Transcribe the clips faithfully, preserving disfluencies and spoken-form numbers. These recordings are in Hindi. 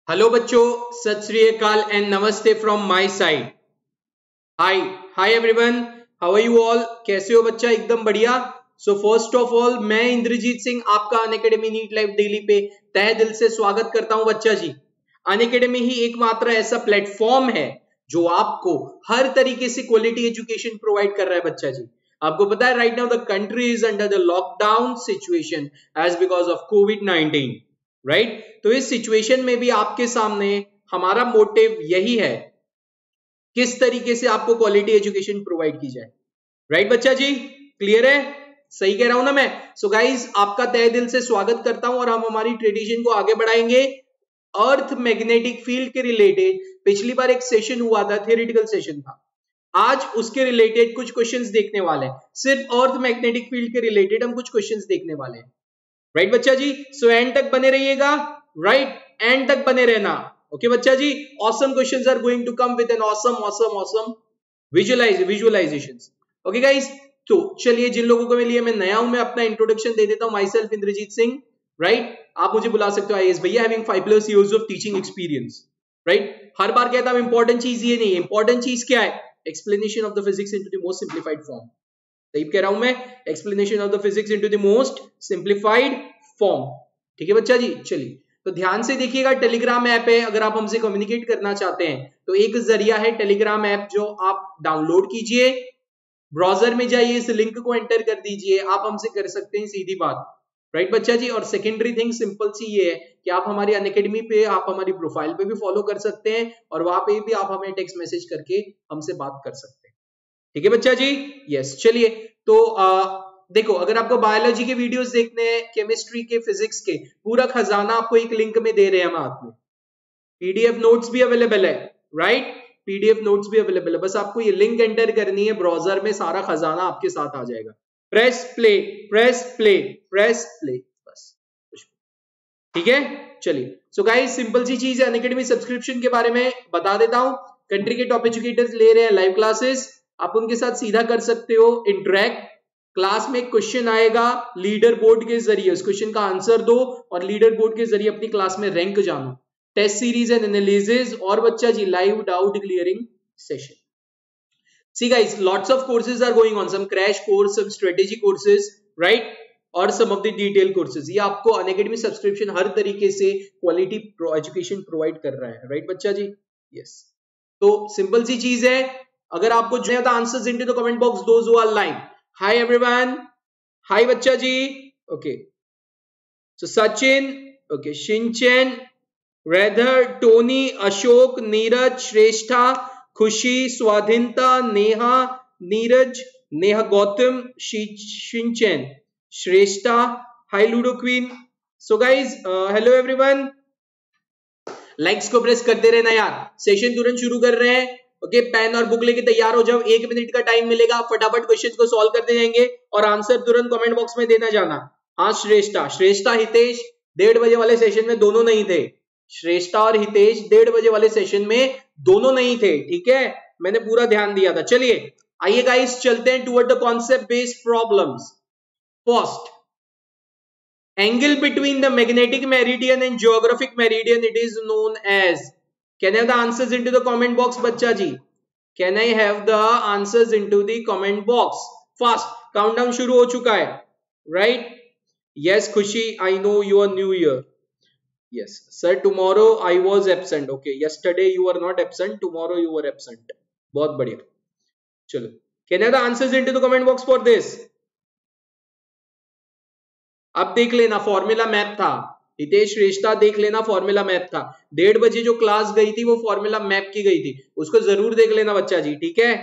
हेलो बच्चों, सत श्री अकाल एंड नमस्ते from my side. Hi hi everyone, how are you all? कैसे हो बच्चा? एकदम बढ़िया। सो फर्स्ट ऑफ ऑल मैं इंद्रजीत सिंह आपका अनअकैडमी नीट लाइव डेली पे तहे दिल से स्वागत करता हूं बच्चा जी। अनअकैडमी ही एकमात्र ऐसा प्लेटफॉर्म है जो आपको हर तरीके से क्वालिटी एजुकेशन प्रोवाइड कर रहा है बच्चा जी। आपको पता है right now the country is under the lockdown situation as because of COVID nineteen, right right? तो इस सिचुएशन में भी आपके सामने हमारा मोटिव यही है, किस तरीके से आपको क्वालिटी एजुकेशन प्रोवाइड की जाए। राइट right, बच्चा जी? क्लियर है? सही कह रहा हूं ना मैं? सो so गाइज, आपका तहे दिल से स्वागत करता हूं और हम हमारी ट्रेडिशन को आगे बढ़ाएंगे। अर्थ मैग्नेटिक फील्ड के रिलेटेड पिछली बार एक सेशन हुआ था, थियोरेटिकल सेशन था। आज उसके रिलेटेड कुछ क्वेश्चंस देखने वाले हैं। सिर्फ अर्थ मैग्नेटिक फील्ड के रिलेटेड हम कुछ क्वेश्चंस देखने वाले हैं। राइट right, बच्चा जी? सो एंड तक बने रहिएगा। राइट, एंड तक बने रहना। ओके okay, बच्चा जी? Awesome questions are going to come with an awesome awesome awesome visualize visualizations. Okay guys, तो चलिए, जिन लोगों को मैं लिए मैं नया हूं, मैं अपना इंट्रोडक्शन दे देता हूं। Myself Indrajeet Singh. Right, आप मुझे बुला सकते हो आईएएस भैया, having five plus years of teaching experience. Right, हर बार कहता हूं इंपॉर्टेंट चीज ये नहीं, इंपॉर्टेंट चीज क्या है? Explanation of the physics into the most simplified form. सही कह रहा हूं मैं? Explanation of the physics into the most simplified form. ठीक है बच्चा जी? चलिए, तो ध्यान से देखिएगा। टेलीग्राम ऐप है, अगर आप हमसे कम्युनिकेट करना चाहते हैं तो एक जरिया है टेलीग्राम ऐप, जो आप डाउनलोड कीजिए, ब्राउजर में जाइए, इस लिंक को एंटर कर दीजिए, आप हमसे कर सकते हैं सीधी बात। राइट बच्चा जी? और सेकेंडरी थिंग सिंपल सी ये है कि आप हमारी अनअकैडमी पे, आप हमारी प्रोफाइल पे भी फॉलो कर सकते हैं और वहां पे भी आप हमें टेक्स्ट मैसेज करके हमसे बात कर सकते हैं। ठीक है बच्चा जी? यस। चलिए, तो आ, देखो, अगर आपको बायोलॉजी के वीडियोस देखने हैं, केमिस्ट्री के, फिजिक्स के, पूरा खजाना आपको एक लिंक में दे रहे हैं हम हाथ में। पीडीएफ नोट्स भी अवेलेबल है। राइट, पीडीएफ नोट्स भी अवेलेबल है। बस आपको ये लिंक एंटर करनी है, ब्राउजर में सारा खजाना आपके साथ आ जाएगा। Press play, press play, press play, बस। ठीक है? चलिए, सो गाइस, सिंपल सी चीज है। अनअकैडमी सब्सक्रिप्शन के बारे में बता देता हूं। कंट्री के टॉप एजुकेटर्स ले रहे हैं लाइव क्लासेस, आप उनके साथ सीधा कर सकते हो इंटरेक्ट। क्लास में क्वेश्चन आएगा, लीडर बोर्ड के जरिए उस क्वेश्चन का आंसर दो और लीडर बोर्ड के जरिए अपनी क्लास में रैंक जानो। टेस्ट सीरीज एंड एनालिसिस और बच्चा जी live doubt clearing session. See guys, lots of courses are going on, some crash course, some strategy courses, right, और some of the detail courses. ये आपको अनअकैडमी सब्सक्रिप्शन हर तरीके से क्वालिटी एजुकेशन प्रोवाइड कर रहा है। राइट बच्चा जी? यस। तो सिंपल सी चीज है, अगर आपको जो है answers into the comment box, those who are live. Hi everyone, hi बच्चा जी। Okay, so Sachin, okay, Shinchan, rather, Tony, Ashok, Neeraj, Shreshtha, Khushi, Swadhinta, Neha, Neeraj, Neha, Gautam, Shinchan, Shreshtha, hi Ludo queen. So guys, hello everyone, likes को प्रेस करते रहना यार। सेशन तुरंत शुरू कर रहे हैं। ओके, पेन और बुक लेके तैयार हो जाओ, एक मिनट का टाइम मिलेगा, फटाफट क्वेश्चंस को सॉल्व करते जाएंगे और आंसर तुरंत कमेंट बॉक्स में देना जाना। हाँ, श्रेष्ठा, श्रेष्ठा, हितेश डेढ़ बजे वाले सेशन में दोनों नहीं थे। श्रेष्ठा और हितेश डेढ़ बजे वाले सेशन में दोनों नहीं थे। ठीक है, मैंने पूरा ध्यान दिया था। चलिए, आइए गाइस, चलते हैं toward the concept based problems. First, angle between the magnetic meridian and geographic meridian, it is known as. Can I have the answers into the comment box bachcha ji? Can I have the answers into the comment box? Fast, countdown shuru ho chuka hai, right? Yes Khushi, I know you are new here. Yes sir, tomorrow I was absent. Okay, yesterday you were not absent, tomorrow you were absent. बहुत बढ़िया। चलो, can I have the answers into the comment box for this? अब देख लेना, फॉर्मूला मैथ था। हितेश, श्रेष्ठा, देख लेना, फॉर्मूला मैथ था। डेढ़ बजे जो क्लास गई थी वो फॉर्मूला मैप की गई थी, उसको जरूर देख लेना बच्चा जी। ठीक है?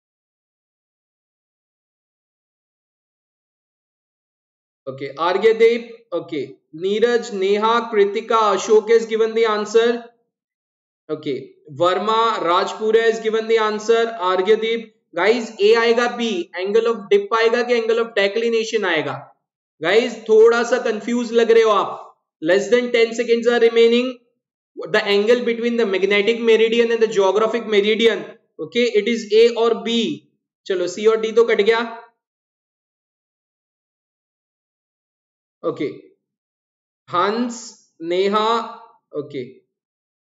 Okay, Aryadev, okay, Neeraj, Neha, Kritika, Ashok has given the answer. Okay, Verma, Rajpura has given the answer. Aryadev, guys, A आएगा बी, एंगल ऑफ डिप आएगा कि एंगल ऑफ डेक्लिनेशन आएगा? गाइस, थोड़ा सा कंफ्यूज लग रहे हो आप। Less than ten seconds are remaining. The angle between the magnetic meridian and the geographic meridian, okay, it is A और बी। चलो, सी और डी तो कट गया। ओके, हंस, नेहा, ओके,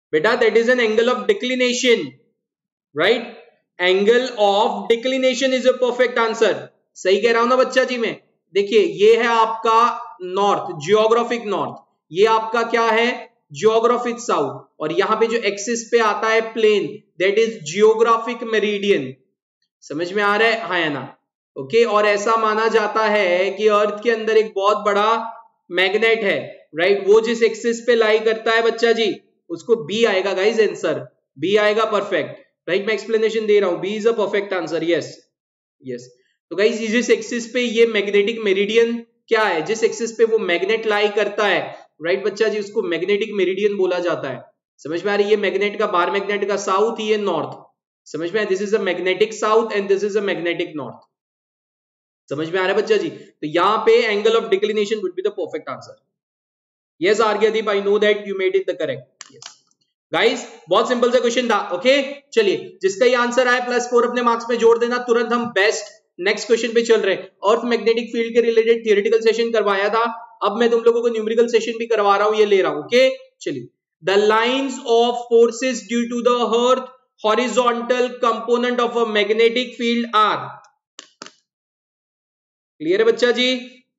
बेटा that is an angle of declination, right? Angle of declination is a perfect answer. सही कह रहा हूं ना बच्चा जी मैं? देखिए ये है आपका नॉर्थ, जियोग्राफिक नॉर्थ, ये आपका क्या है, जियोग्राफिक साउथ, और यहां पे जो एक्सिस पे आता है plane, that is geographic meridian. समझ में आ रहा है? हाँ या ना? ओके, और ऐसा माना जाता है कि अर्थ के अंदर एक बहुत बड़ा मैग्नेट है, राइट? वो जिस एक्सिस पे लाई करता है बच्चा जी, उसको बी आएगा गाइस आंसर, बी आएगा परफेक्ट, राइट? मैं एक्सप्लेनेशन दे रहा हूं, B is a perfect answer. Yes yes. तो गाइस जिस एक्सिस पे ये मैग्नेटिक मेरिडियन क्या है, जिस एक्सिस पे वो मैग्नेट लाई करता है, राइट बच्चा जी, उसको मैग्नेटिक मेरिडियन बोला जाता है। समझ में आ रही है? ये मैग्नेट का, बार मैग्नेट का साउथ, ये नॉर्थ। समझ में आया? This is a magnetic south and this is a magnetic north. समझ में आ रहा है बच्चा जी? तो यहां पे angle of declination would be the perfect answer. Yes Aryadeep, I know that you made it the correct. Yes guys, बहुत सिंपल सा क्वेश्चन था। ओके चलिए, जिसका ये आंसर आया प्लस फोर अपने मार्क्स में जोड़ देना तुरंत। हम बेस्ट नेक्स्ट क्वेश्चन पे चल रहे हैं। अर्थ मैग्नेटिक फील्ड के रिलेटेड थियोरेटिकल सेशन करवाया था, अब मैं तुम लोगों को न्यूमेरिकल सेशन भी करवा रहा हूं, ये ले रहा हूं। ओके चलिए, the lines of forces due to the earth horizontal component of a magnetic field are. Clear है बच्चा जी?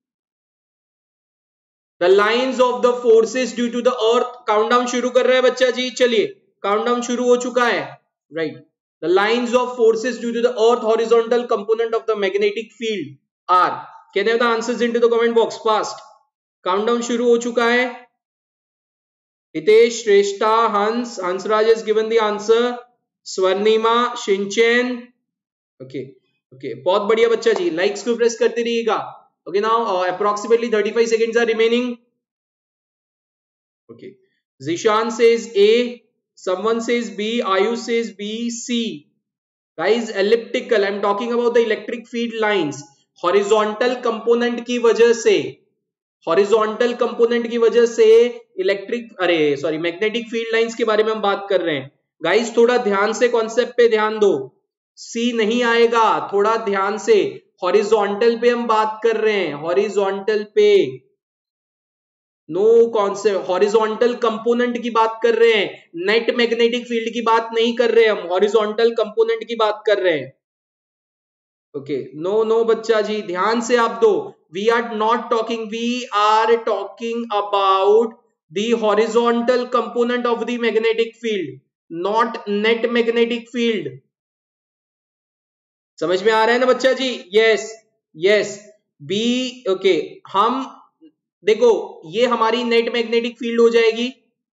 The lines of the forces due to the earth, countdown शुरू कर रहे हैं बच्चा जी। चलिए काउंटडाउन शुरू हो चुका है, right? The lines of forces due to the earth horizontal component of the magnetic field are. Can have the answers into the comment box fast. Countdown शुरू हो चुका है। Hitesh, Shreshtha, Hans, Hansraj has given the answer, Swarnima, Shinchan. Okay okay, बहुत बढ़िया बच्चा जी, लाइक्स को प्रेस करते रहिएगा। Okay now approximately thirty five seconds are remaining. Okay, Zishan says A, someone says B, Ayush says B, C. Guys, elliptical, I'm talking about the electric field lines. Horizontal component की वजह से, हॉरिजॉन्टल कंपोनेंट की वजह से इलेक्ट्रिक, अरे सॉरी, मैग्नेटिक फील्ड लाइंस के बारे में हम बात कर रहे हैं। गाइस थोड़ा ध्यान से कॉन्सेप्ट पे ध्यान दो, सी नहीं आएगा, थोड़ा ध्यान से। हॉरिजॉन्टल पे हम बात कर रहे हैं, हॉरिजॉन्टल पे, नो कॉन्सेप्ट, हॉरिजॉन्टल कंपोनेंट की बात कर रहे हैं, नेट मैग्नेटिक फील्ड की बात नहीं कर रहे हम, हॉरिजॉन्टल कंपोनेंट की बात कर रहे हैं। ओके नो नो बच्चा जी, ध्यान से आप दो। We are not talking, we are talking about the horizontal component of the magnetic field, not net magnetic field. समझ में आ रहा है ना बच्चा जी? Yes yes, B. ओके, हम देखो, ये हमारी नेट मैग्नेटिक फील्ड हो जाएगी,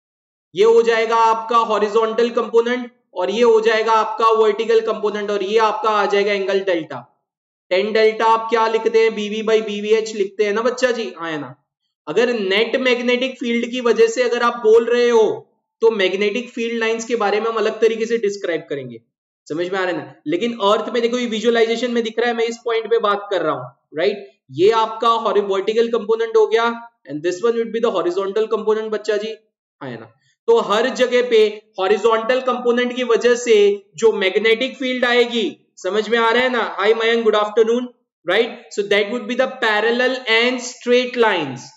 ये हो जाएगा आपका हॉरिजॉन्टल कंपोनेंट, और ये हो जाएगा आपका वर्टिकल कंपोनेंट, और ये आपका आ जाएगा एंगल डेल्टा। टेन डेल्टा आप क्या लिखते हैं? बीवी बाई बीवीएच लिखते हैं ना बच्चा जी? हाँ है ना? अगर नेट मैग्नेटिक फील्ड की वजह से अगर आप बोल रहे हो, तो मैग्नेटिक फील्ड लाइंस के बारे में हम अलग तरीके से डिस्क्राइब करेंगे। समझ में आ रहा है ना? लेकिन अर्थ में देखो, ये विजुअलाइजेशन में दिख रहा है, मैं इस पॉइंट पे बात कर रहा हूं, राइट? ये आपका वर्टिकल कंपोनेंट हो गया, and this one would be the horizontal component बच्चा जी। हाँ है ना? तो हर जगह पे हॉरिजॉन्टल कंपोनेंट की वजह से जो मैग्नेटिक फील्ड आएगी, समझ में आ रहा है ना? Hi Mayank, good afternoon, right? So that would be the parallel and straight lines.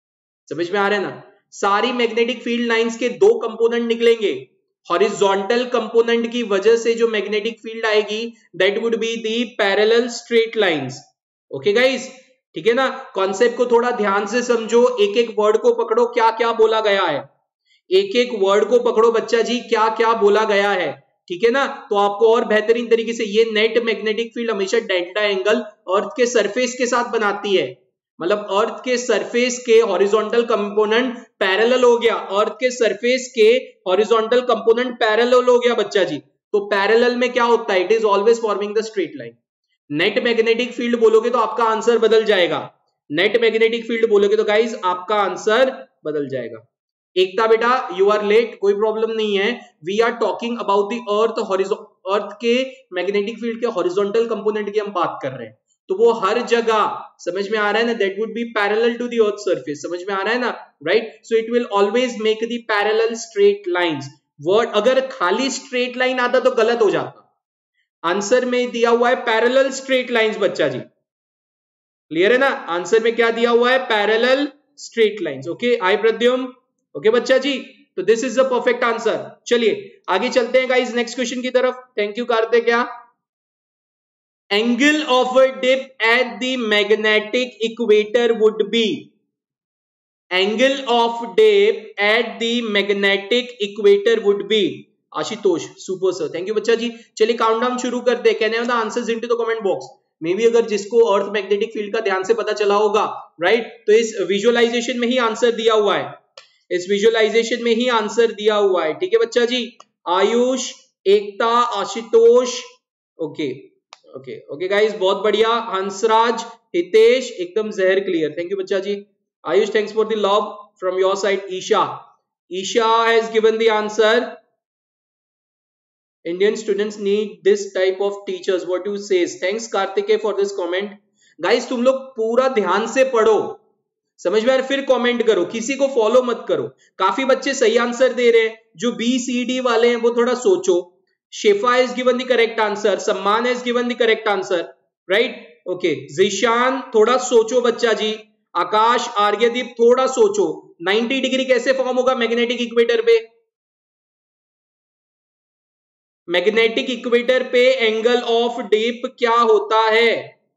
समझ में आ रहा है ना? सारी मैग्नेटिक फील्ड लाइंस के दो कंपोनेंट निकलेंगे, हॉरिजॉन्टल कंपोनेंट की वजह से जो मैग्नेटिक फील्ड आएगी, that would be the parallel straight lines. Okay guys, ठीक है ना? कॉन्सेप्ट को थोड़ा ध्यान से समझो, एक एक वर्ड को पकड़ो, क्या क्या बोला गया है, एक एक वर्ड को पकड़ो बच्चा जी, क्या क्या बोला गया है, ठीक है ना? तो आपको और बेहतरीन तरीके से, ये नेट मैग्नेटिक फील्ड हमेशा डेल्टा एंगल अर्थ के सरफेस के साथ बनाती है, मतलब अर्थ के सरफेस के हॉरिजॉन्टल कंपोनेंट पैरेलल हो गया, अर्थ के सरफेस के हॉरिजॉन्टल कंपोनेंट पैरेलल हो गया बच्चा जी। तो पैरेलल में क्या होता है? It is always forming the straight line. Net magnetic field बोलोगे तो आपका आंसर बदल जाएगा, नेट मैग्नेटिक फील्ड बोलोगे तो गाइस आपका आंसर बदल जाएगा। एकता बेटा, यू आर लेट, कोई प्रॉब्लम नहीं है। We are talking about the earth, earth के मैग्नेटिक फील्ड के हॉरिजॉन्टल कंपोनेंट की हम बात कर रहे हैं, तो वो हर जगह, समझ में आ रहा है ना, that would be parallel to the earth surface. समझ में आ रहा है ना, right? So it will always make the parallel straight lines. Word अगर खाली स्ट्रेट लाइन आता तो गलत हो जाता, आंसर में दिया हुआ है पैरेलल स्ट्रेट लाइंस बच्चा जी। क्लियर है ना? आंसर में क्या दिया हुआ है? Parallel straight lines. Okay, I Pradyum, okay बच्चा जी, तो this is the perfect answer. चलिए आगे चलते हैं गाइस नेक्स्ट क्वेश्चन की तरफ। Thank you Kartik. क्या angle of a dip at the magnetic equator would be? Angle of dip at the magnetic equator would be? Ashutosh super sir, thank you बच्चा जी। चलिए काउंटडाउन शुरू करते हैं। Can have the answers into the comment box. Maybe अगर जिसको अर्थ मैग्नेटिक फील्ड का ध्यान से पता चला होगा, राइट, तो इस विजुअलाइजेशन में ही आंसर दिया हुआ है, इस विजुअलाइजेशन में ही आंसर दिया हुआ है। ठीक है बच्चा जी। Ayush, Ekta, Ashutosh, okay okay okay guys, बहुत बढ़िया। हंसराज, हितेश, एकदम जहर क्लियर, थैंक यू बच्चा जी। Ayush, thanks for the love from your side. Isha, Isha has given the answer. Indian students need this type of teachers. What you says? Thanks Kartike for this comment. Guys तुम लोग पूरा ध्यान से पढ़ो, समझ में आ रहा, फिर कमेंट करो, किसी को फॉलो मत करो। काफी बच्चे सही आंसर दे रहे हैं, जो बी सी डी वाले हैं वो थोड़ा सोचो। Shefa has given the correct answer, Samman has given the correct answer, right, okay. Zishan, थोड़ा सोचो बच्चा जी। आकाश, आर्यदीप, थोड़ा सोचो। नाइंटी डिग्री कैसे फॉर्म होगा मैग्नेटिक इक्वेटर पे? मैग्नेटिक इक्वेटर पे एंगल ऑफ डिप क्या होता है?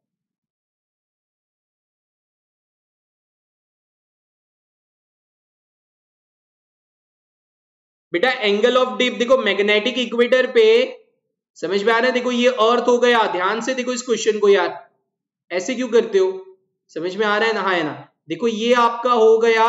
बेटा एंगल ऑफ डिप देखो मैग्नेटिक इक्वेटर पे, समझ में आ रहा है? देखो ये अर्थ हो गया, ध्यान से देखो इस क्वेश्चन को यार, ऐसे क्यों करते हो? समझ में आ रहा है ना? हाँ है ना? देखो ये आपका हो गया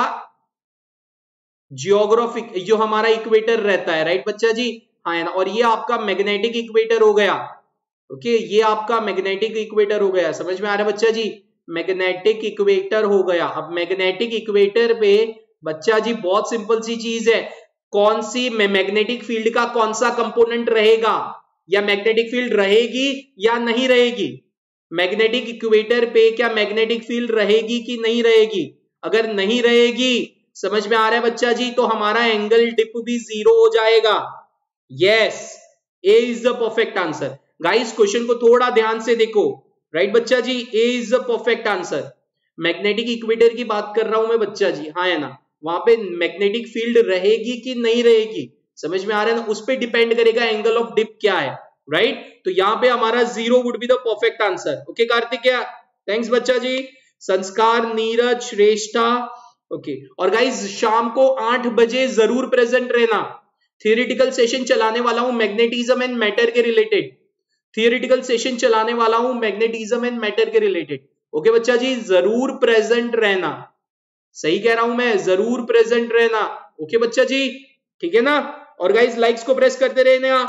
जियोग्राफिक, जो हमारा इक्वेटर रहता है, राइट बच्चा जी? हाँ है ना? और ये आपका मैग्नेटिक इक्वेटर हो गया, ओके, ये आपका मैग्नेटिक इक्वेटर हो गया। समझ में आ रहा है बच्चा जी? मैग्नेटिक इक्वेटर हो गया। अब मैग्नेटिक इक्वेटर पे बच्चा जी बहुत सिंपल सी चीज है, कौन सी मैग्नेटिक फील्ड का कौन सा कंपोनेंट रहेगा, या मैग्नेटिक फील्ड रहेगी या नहीं रहेगी? मैग्नेटिक इक्वेटर पे क्या मैग्नेटिक फील्ड रहेगी कि नहीं रहेगी? अगर नहीं रहेगी, समझ में आ रहा है बच्चा जी, तो हमारा एंगल डिप भी जीरो हो जाएगा। Yes, A is the perfect answer. Guys question को थोड़ा ध्यान से देखो, राइट बच्चा जी? A is the perfect answer. Magnetic equator की बात कर रहा हूं मैं बच्चा जी, हाँ है ना? वहां पे मैग्नेटिक फील्ड रहेगी कि नहीं रहेगी, समझ में आ रहा है ना? उस पे डिपेंड करेगा एंगल ऑफ डिप क्या है, राइट? तो यहां पे हमारा zero would be the perfect answer. Okay Kartik, क्या थैंक्स बच्चा जी। संस्कार, नीरज, श्रेष्ठा, ओके। और गाइस शाम को आठ बजे जरूर प्रेजेंट रहना, थियोरेटिकल सेशन चलाने वाला हूं मैग्नेटिज्म एंड मैटर के रिलेटेड, थियोरेटिकल सेशन चलाने वाला हूं मैग्नेटिज्म एंड मैटर के रिलेटेड। ओके बच्चा जी, जरूर प्रेजेंट रहना, सही कह रहा हूं मैं, जरूर प्रेजेंट रहना। ओके बच्चा जी, ठीक है ना? और गाइस लाइक्स को प्रेस करते रहना,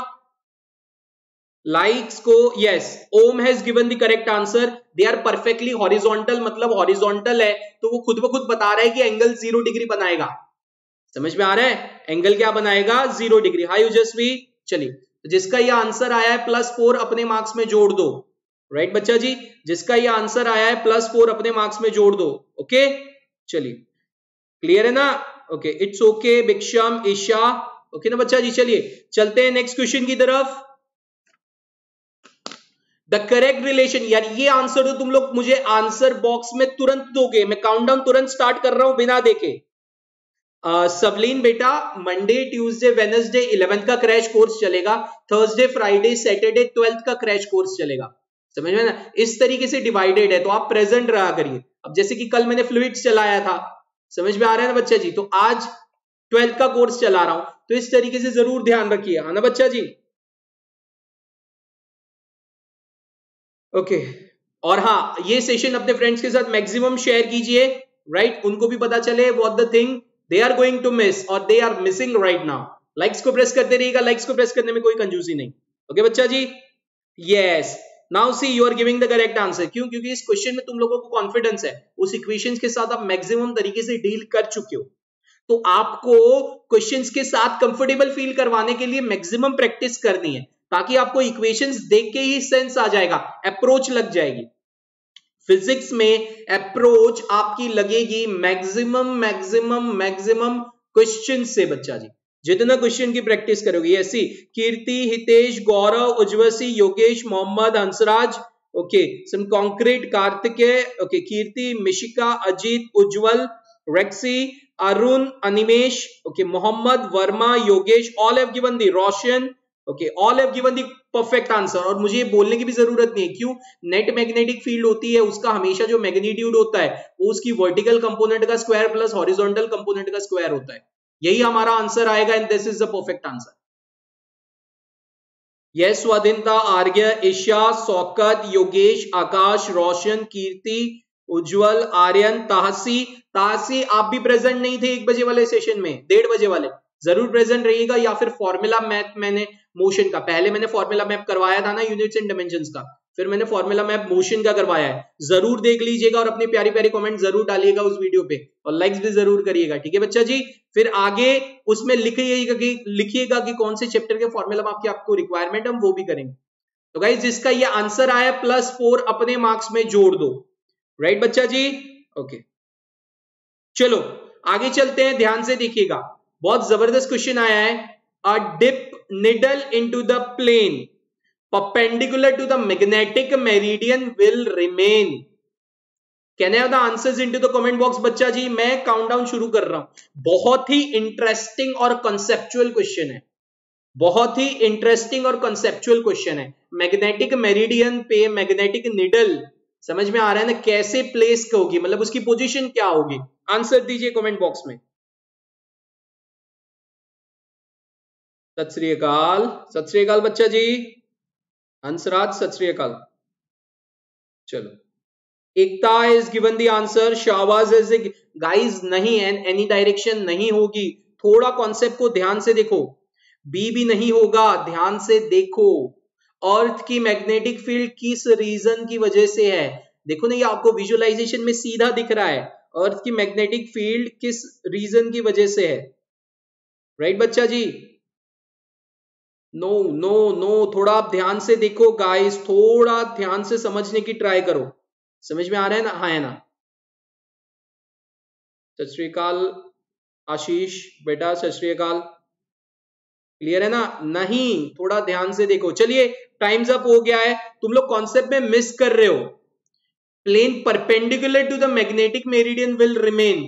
लाइक्स को। Yes, Om has given the correct answer. They are perfectly horizontal, मतलब हॉरिजॉन्टल है तो वो खुद ब खुद बता रहा है कि एंगल जीरो डिग्री बनाएगा। समझ में आ रहा है? एंगल क्या बनाएगा? Zero degree. हाय यूजस्वी, चलिए जिसका ये आंसर आया है प्लस फोर अपने मार्क्स में जोड़ दो, राइट बच्चा जी? जिसका ये आंसर आया है प्लस फोर अपने मार्क्स में जोड़ दो। ओके चलिए, क्लियर है ना? Okay, it's okay. Bhiksham, Isha, okay ना बच्चा जी? चलिए चलते हैं नेक्स्ट क्वेश्चन की तरफ। द करेक्ट रिलेशन, यार ये आंसर तो तुम लोग मुझे आंसर बॉक्स में तुरंत दोगे, मैं काउंटडाउन तुरंत स्टार्ट कर रहा हूं बिना देखे। Uh, सबलीन बेटा, मंडे, ट्यूसडे, वेडनेसडे इलेवेंथ का क्रैश कोर्स चलेगा, थर्सडे, फ्राइडे, सैटरडे ट्वेल्थ का क्रैश कोर्स चलेगा। समझ में ना? इस तरीके से डिवाइडेड है, तो आप प्रेजेंट रहा करिए। अब जैसे कि कल मैंने फ्लूइड्स चलाया था, समझ में आ रहा है ना बच्चा जी? तो आज ट्वेल्थ का कोर्स चला रहा हूं, तो इस तरीके से जरूर ध्यान रखिए, है ना बच्चा जी? Okay okay. और हाँ, ये सेशन अपने फ्रेंड्स के साथ मैक्सिमम शेयर कीजिए, राइट? उनको भी पता चले what the thing they are going to miss और they are missing right now. Likes को प्रेस करते रहिएगा, लाइक्स को प्रेस करने में कोई कंजूसी नहीं। ओके okay, बच्चा जी? Yes, now see you are giving the correct answer. क्यों? क्योंकि इस क्वेश्चन में तुम लोगों को कॉन्फिडेंस है, उस इक्वेशंस के साथ आप मैक्सिमम तरीके से डील कर चुके हो, तो आपको क्वेश्चंस के साथ कंफर्टेबल फील करवाने के लिए मैक्सिमम प्रैक्टिस करनी है, ताकि आपको इक्वेशंस देख के ही सेंस आ जाएगा, अप्रोच लग जाएगी। फिजिक्स में अप्रोच आपकी लगेगी मैक्सिमम मैक्सिमम मैक्सिमम क्वेश्चन से बच्चा जी, जितना क्वेश्चन की प्रैक्टिस करोगे। ऐसी Kirti, Hitesh, Gaurav, Ujwasi, Yogesh, Mohammad, Hansraj, okay, some concrete, Kartikeya, okay, Kirti, Mishika, Ajit, Ujjwal, रेक्सी, Arun, Animesh, okay, Mohammad, Verma, Yogesh, all have given the Roshan, okay, all have given the perfect answer. और मुझे ये बोलने की भी जरूरत नहीं है, क्यों? नेट मैग्नेटिक फील्ड होती है, उसका हमेशा जो मैग्नीट्यूड होता है वो उसकी वर्टिकल कंपोनेंट का स्क्वायर प्लस हॉरिजॉन्टल कंपोनेंट का स्क्वायर होता है. यही हमारा आंसर आएगा and this is the perfect answer. Yes, Swadhinta, Arya, Isha, Shaukat, Yogesh, आकाश, रोशन, कीर्ति, उज्जवल, आर्यन, ताहसी. ताहसी आप भी प्रेजेंट नहीं थे एक बजे वाले सेशन में, डेढ़ बजे वाले जरूर प्रेजेंट रहिएगा. या फिर फॉर्मूला मैथ मैंने मोशन का, पहले मैंने फॉर्मूला मैप करवाया था ना यूनिट्स एंड डायमेंशंस का, फिर मैंने फॉर्मूला मैप मोशन का करवाया है, जरूर देख लीजिएगा और अपनी प्यारी प्यारी कमेंट जरूर डालिएगा उस वीडियो पे और लाइक्स भी जरूर करिएगा. ठीक है बच्चा जी. फिर आगे उसमें लिखिएगा कि लिखिएगा कि कौन से चैप्टर के फॉर्मूला मैप की आपको रिक्वायरमेंट, हम वो भी करेंगे. तो गाइस जिसका ये आंसर आया प्लस फोर अपने मार्क्स में जोड़ दो. राइट right, बच्चा जी. Okay okay. चलो आगे चलते हैं, ध्यान से देखिएगा, बहुत जबरदस्त क्वेश्चन आया है. A dip needle into the plane perpendicular to the magnetic meridian will remain. Can I have the answers into the comment box बच्चा जी. मैं काउंटडाउन शुरू कर रहा हूं. बहुत ही इंटरेस्टिंग और कंसेप्चुअल क्वेश्चन है, बहुत ही इंटरेस्टिंग और कंसेप्चुअल क्वेश्चन है. मैग्नेटिक मेरिडियन पे मैग्नेटिक निडल, समझ में आ रहा है ना, कैसे प्लेस होगी, मतलब उसकी पोजीशन क्या होगी. आंसर दीजिए कमेंट बॉक्स में. सत श्री अकाल, सत श्री अकाल बच्चा जी. हंसराज सत श्री अकाल. चलो, Ekta is given the answer. Shahbaz is guys नहीं, एन एनी डायरेक्शन नहीं होगी. थोड़ा कॉन्सेप्ट को ध्यान से देखो. बी भी नहीं होगा, ध्यान से देखो. अर्थ की मैग्नेटिक फील्ड किस रीजन की वजह से है, देखो ना, ये आपको विजुअलाइजेशन में सीधा दिख रहा है. अर्थ की मैग्नेटिक फील्ड किस रीजन की वजह से है. राइट right, बच्चा जी. नो नो नो, थोड़ा आप ध्यान से देखो गाइस, थोड़ा ध्यान से समझने की ट्राई करो. समझ में आ रहा है ना? हाँ है ना. सत श्री अकाल आशीष बेटा, सत श्री अकाल. क्लियर है ना? नहीं, थोड़ा ध्यान से देखो. चलिए टाइम्स अप हो गया है. तुम लोग कॉन्सेप्ट में मिस कर रहे हो. Plane perpendicular to the magnetic meridian will remain.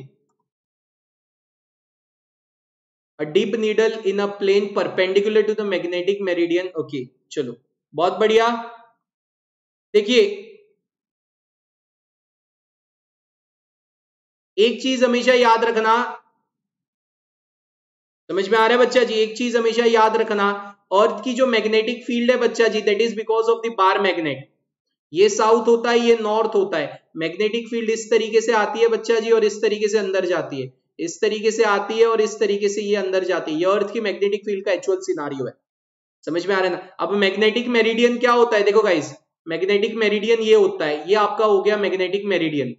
A deep needle in a plane perpendicular to the magnetic meridian. Okay okay, चलो बहुत बढ़िया. देखिए एक चीज हमेशा याद रखना, समझ में आ रहा है बच्चा जी, एक चीज हमेशा याद रखना, अर्थ की जो मैग्नेटिक फील्ड है बच्चा जी, that is because of the bar magnet. ये साउथ होता है, ये नॉर्थ होता है. मैग्नेटिक फील्ड इस तरीके से आती है बच्चा जी और इस तरीके से अंदर जाती है, इस तरीके से आती है और इस तरीके से ये अंदर जाती है. ये अर्थ की मैग्नेटिक फील्ड का एक्चुअल सिनारियो है. समझ में आ रहा है ना? अब मैग्नेटिक मेरिडियन क्या होता है, देखो गाइस, मैग्नेटिक मेरिडियन ये होता है, ये आपका हो गया मैग्नेटिक मेरिडियन.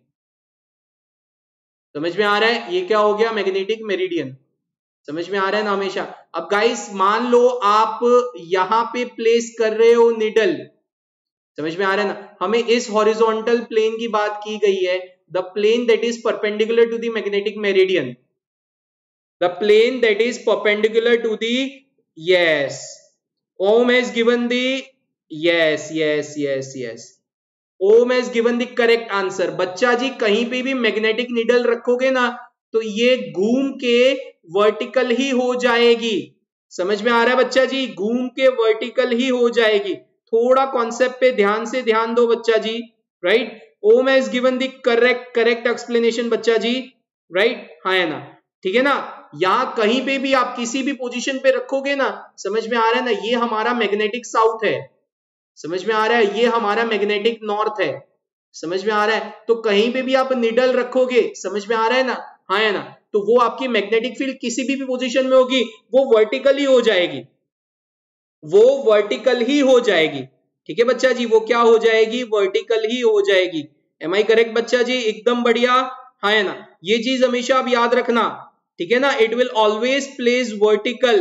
समझ में आ रहा है? ये क्या हो गया? Magnetic meridian. समझ में आ रहा है ना हमेशा. अब गाइस मान लो आप यहां पे प्लेस कर रहे हो निडल, समझ में आ रहा है ना, हमें इस हॉरिजॉन्टल प्लेन की बात की गई है, the plane that is perpendicular to the magnetic meridian, the plane that is perpendicular to the, yes, Om has given the, yes yes yes yes, Om has given the correct answer. बच्चा जी कहीं पे भी मैग्नेटिक निडल रखोगे ना तो ये घूम के वर्टिकल ही हो जाएगी. समझ में आ रहा है बच्चा जी? घूम के वर्टिकल ही हो जाएगी. थोड़ा कॉन्सेप्ट पे ध्यान से ध्यान दो बच्चा जी. Right right? Om has given the correct correct explanation बच्चा जी. Right right? हाँ है ना? ठीक है ना? यहां कहीं पे भी आप किसी भी पोजीशन पे रखोगे ना, समझ में आ रहा है ना, ये हमारा मैग्नेटिक साउथ है. समझ में आ रहा है? ये हमारा मैग्नेटिक नॉर्थ है. समझ में आ रहा है? तो कहीं पे भी आप निडल रखोगे, समझ में आ रहा है ना? हाँ है ना? तो वो आपकी मैग्नेटिक फील्ड किसी भी पोजीशन में होगी, वो वर्टिकल ही हो जाएगी, वो वर्टिकल ही हो जाएगी. ठीक है बच्चा जी? वो क्या हो जाएगी? वर्टिकल ही हो जाएगी. एम आई करेक्ट बच्चा जी? एकदम बढ़िया. हाँ है ना? ये चीज हमेशा आप याद रखना. ठीक है ना? It will always place vertical.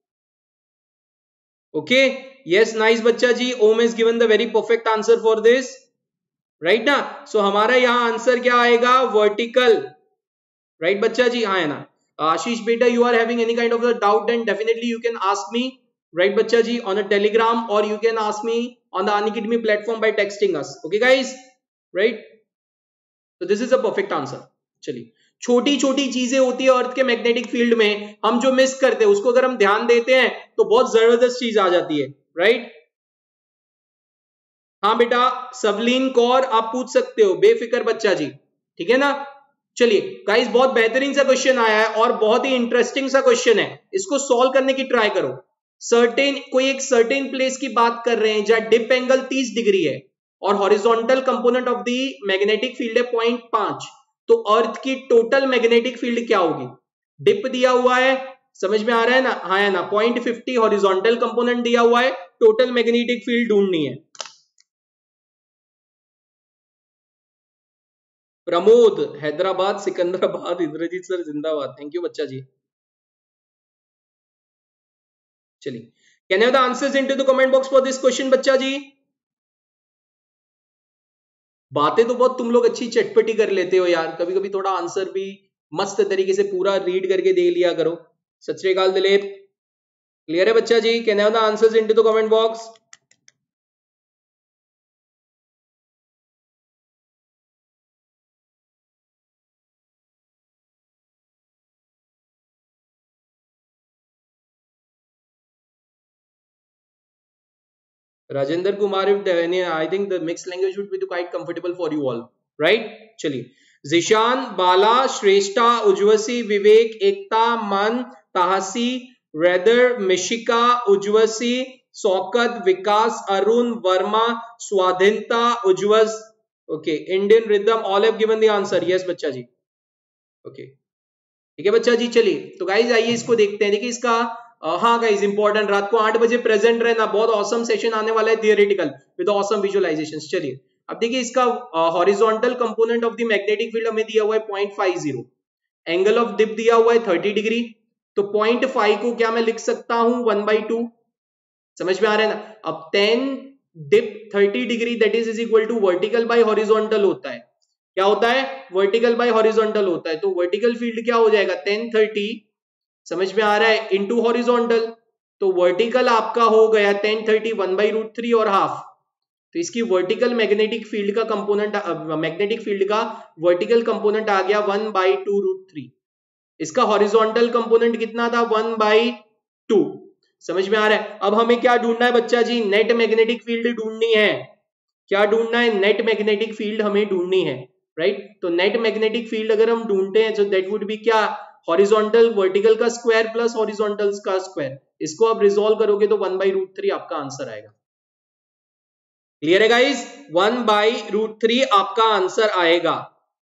Okay, yes, nice बच्चा जी. Om is given the very perfect answer for this. Right ना? सो so, हमारा यहां आंसर क्या आएगा? वर्टिकल. राइट right, बच्चा जी? हाँ है ना? आशीष बेटा, you are having any kind of the doubt and definitely you can ask me. Right बच्चा जी, on a telegram, or you can ask me on the Unacademy platform by texting us. Okay guys, right? So this is a perfect answer. चलिए, छोटी छोटी चीजें होती है अर्थ के मैग्नेटिक फील्ड में, हम जो मिस करते हैं उसको अगर हम ध्यान देते हैं तो बहुत जबरदस्त चीज आ जाती है, राइट। हाँ बेटा, सबलीन कौर आप पूछ सकते हो, बेफिक्र बच्चा जी, ठीक है ना। चलिए गाइस, बहुत बेहतरीन सा क्वेश्चन आया है और बहुत ही इंटरेस्टिंग सा क्वेश्चन है, इसको सॉल्व करने की ट्राई करो। सर्टेन कोई एक सर्टेन प्लेस की बात कर रहे हैं जहां डिप एंगल तीस डिग्री है और horizontal component of the magnetic field है पॉइंट पांच, तो अर्थ की टोटल मैग्नेटिक फील्ड क्या होगी? डिप दिया हुआ है, समझ में आ रहा है ना, हाँ है ना, पॉइंट फिफ्टी हॉरिजॉन्टल कंपोनेंट दिया हुआ है, टोटल मैग्नेटिक फील्ड ढूंढनी है। प्रमोद हैदराबाद सिकंदराबाद, इंद्रजीत सर जिंदाबाद, थैंक यू बच्चा जी। चलिए, can have the answers into the comment box for this question बच्चा जी। बातें तो बहुत तुम लोग अच्छी चटपटी कर लेते हो यार, कभी कभी थोड़ा आंसर भी मस्त तरीके से पूरा रीड करके दे लिया करो। सत श्री अकाल दिलीप, क्लियर है बच्चा जी? Can have the answers into the comment box. Rajendra Kumar, I think the mixed language would be quite comfortable for you all, right? चलिए, जिशान, बाला, श्रेष्ठा, उज्वसी, Vivek, Ekta, Man, Tahsi, Rather, Mishika, Ujwasi, Shaukat, Vikas, Arun, Verma, Swadhinta, Ujwas, okay, Indian rhythm, all have given the answer, yes बच्चा जी, ओके, ठीक है बच्चा जी। चलिए तो गाइज आइए इसको देखते हैं, देखिए इसका Uh, हाँ गाइज इंपॉर्टेंट, रात को आठ बजे प्रेजेंट रहना, बहुत ऑसम सेशन आने वाला है थियोरेटिकल विद ऑसम विजुअलाइजेशंस। चलिए अब देखिए इसका horizontal component of the magnetic field हमें दिया हुआ है point five zero, angle of dip दिया हुआ है थर्टी डिग्री, तो पॉइंट फाइव को क्या मैं लिख सकता हूं वन बाई टू, समझ में आ रहा है ना। अब tan dip thirty degree that is is equal to vertical by horizontal होता है, क्या होता है? वर्टिकल बाई हॉरिजॉन्टल होता है, तो वर्टिकल फील्ड क्या हो जाएगा टेन थर्टी, समझ में आ रहा है, इनटू हॉरिजॉन्टल, तो वर्टिकल आपका हो गया tan thirty one by root three और हाफ, तो इसकी वर्टिकल मैग्नेटिक फील्ड का कंपोनेंट, मैग्नेटिक फील्ड का वर्टिकल कंपोनेंट आ गया one by two root three, इसका हॉरिजॉन्टल कंपोनेंट कितना था वन बाई टू, समझ में आ रहा है। अब हमें क्या ढूंढना है बच्चा जी? नेट मैग्नेटिक फील्ड ढूंढनी है, क्या ढूंढना है? नेट मैग्नेटिक फील्ड हमें ढूंढनी है, राइट। तो नेट मैग्नेटिक फील्ड अगर हम ढूंढते हैं तो दैट वुड बी क्या? हॉरिजॉन्टल वर्टिकल का स्क्वायर प्लस हॉरिजॉन्टल का स्क्वायर, इसको आप रिजॉल्व करोगे तो वन बाई रूट थ्री आपका आंसर आएगा। क्लियर है guys? One by root three आपका आंसर आएगा,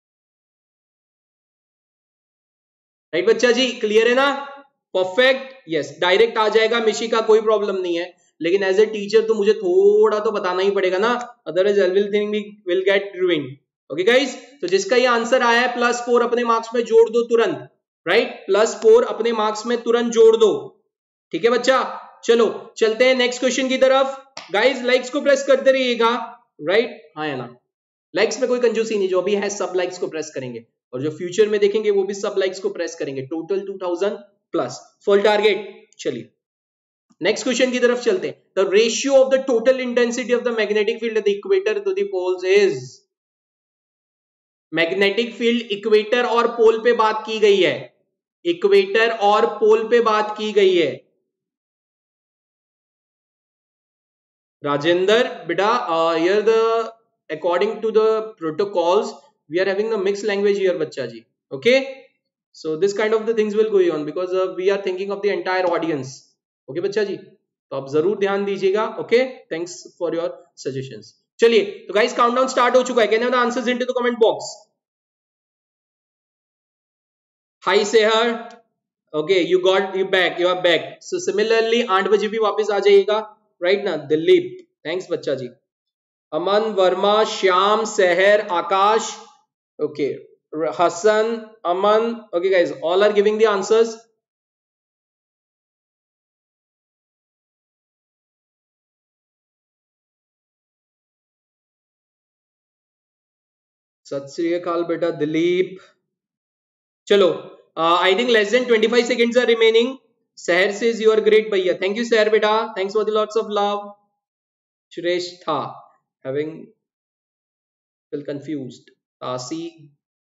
राइट बच्चा जी, क्लियर है ना? परफेक्ट, यस, डायरेक्ट आ जाएगा मिशी का, कोई प्रॉब्लम नहीं है, लेकिन एज ए टीचर तो मुझे थोड़ा तो बताना ही पड़ेगा ना, otherwise everything will get ruined. Okay guys, तो जिसका ये आंसर आया है प्लस फोर अपने मार्क्स में जोड़ दो तुरंत, राइट, प्लस फोर अपने मार्क्स में तुरंत जोड़ दो, ठीक है बच्चा। चलो चलते हैं नेक्स्ट क्वेश्चन की तरफ। गाइस लाइक्स को प्रेस करते रहिएगा, राइट, हाँ है ना, लाइक्स में कोई कंजूसी नहीं, जो भी है सब लाइक्स को प्रेस करेंगे और जो फ्यूचर में देखेंगे वो भी सब लाइक्स को प्रेस करेंगे, total two thousand plus full target. चलिए नेक्स्ट क्वेश्चन की तरफ चलते हैं। The ratio of the total intensity of the magnetic field at the equator to the poles is, magnetic field equator और पोल पे बात की गई है, इक्वेटर और पोल पे बात की गई है। राजेंद्र बेटा, here the according to the protocols we are having the mix language here बच्चा जी, okay, so this kind of the things will go on because we are thinking of the entire audience, okay बच्चा जी, तो आप जरूर ध्यान दीजिएगा, okay, thanks for your suggestions. चलिए तो गाइस काउंटडाउन स्टार्ट हो चुका है, can have the answers into the comment box. Hi Sehar, okay, you got, you back, you are back, so similarly आठ बजे भी वापस आ जाइएगा, राइट ना। दिलीप, थैंक्स बच्चा जी। अमन, Verma, Shyam, Sahar, Akash, okay, Hasan, Aman, okay guys, all are giving the answers. सत श्री अकाल बेटा दिलीप। चलो, I think less than twenty five seconds are remaining. Sahar says you are great भैया, थैंक यू सहर बेटा, thanks for the lots of love. Shreshtha, having feel confused, Tasi,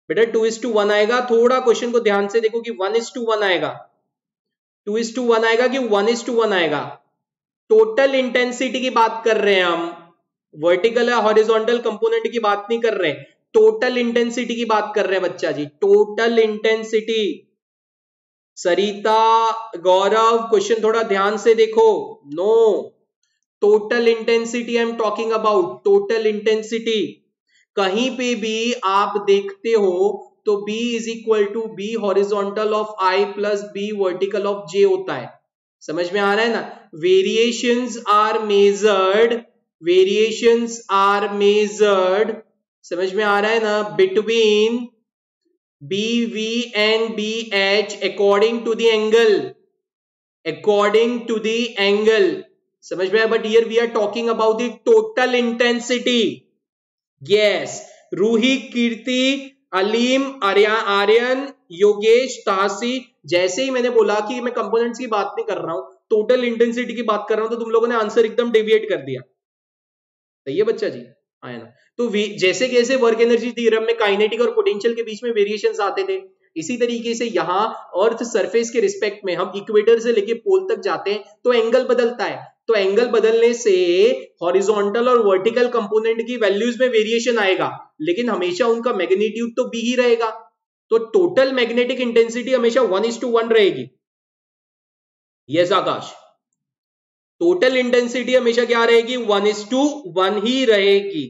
बेटा टू इज टू वन आएगा, थोड़ा क्वेश्चन को ध्यान से देखो कि वन इज टू वन आएगा, टू इज टू वन आएगा कि वन इज टू वन आएगा। टोटल इंटेंसिटी की बात कर रहे हैं हम, वर्टिकल या हॉरिजॉन्टल कंपोनेंट की बात नहीं कर रहे, टोटल इंटेंसिटी की बात कर रहे हैं बच्चा जी, total intensity. Sarita, Gaurav, question थोड़ा ध्यान से देखो। No, total intensity I am talking about, total intensity. कहीं पे भी आप देखते हो तो B is equal to B horizontal of I plus B vertical of J होता है। समझ में आ रहा है ना? Variations are measured, variations are measured, समझ में आ रहा है ना, between B V and B H according to the angle, according to the angle, समझ में आया? But here we are talking about the total intensity. Yes, Ruhi, कीर्ति, अलीम, आर्यन, योगेश, तासी, जैसे ही मैंने बोला कि मैं कंपोनेंट्स की बात नहीं कर रहा हूं, टोटल इंटेंसिटी की बात कर रहा हूं, तो तुम लोगों ने आंसर एकदम डेविएट कर दिया। सही है बच्चा जी? आया ना? तो जैसे कैसे वर्क एनर्जी थ्योरम में काइनेटिक और पोटेंशियल के बीच में वेरिएशंस आते थे, इसी तरीके से यहां अर्थ सरफेस के रिस्पेक्ट में हम इक्वेटर से लेके पोल तक जाते हैं तो एंगल बदलता है, तो एंगल बदलने से हॉरिजॉन्टल और वर्टिकल कंपोनेंट की वैल्यूज में वेरिएशन आएगा, लेकिन हमेशा उनका मैग्नीट्यूड तो बी ही रहेगा। तो टोटल मैग्नेटिक इंटेंसिटी हमेशा वन इज टू वन रहेगी। यस आकाश, टोटल इंटेंसिटी हमेशा क्या रहेगी? वन इज टू वन ही रहेगी।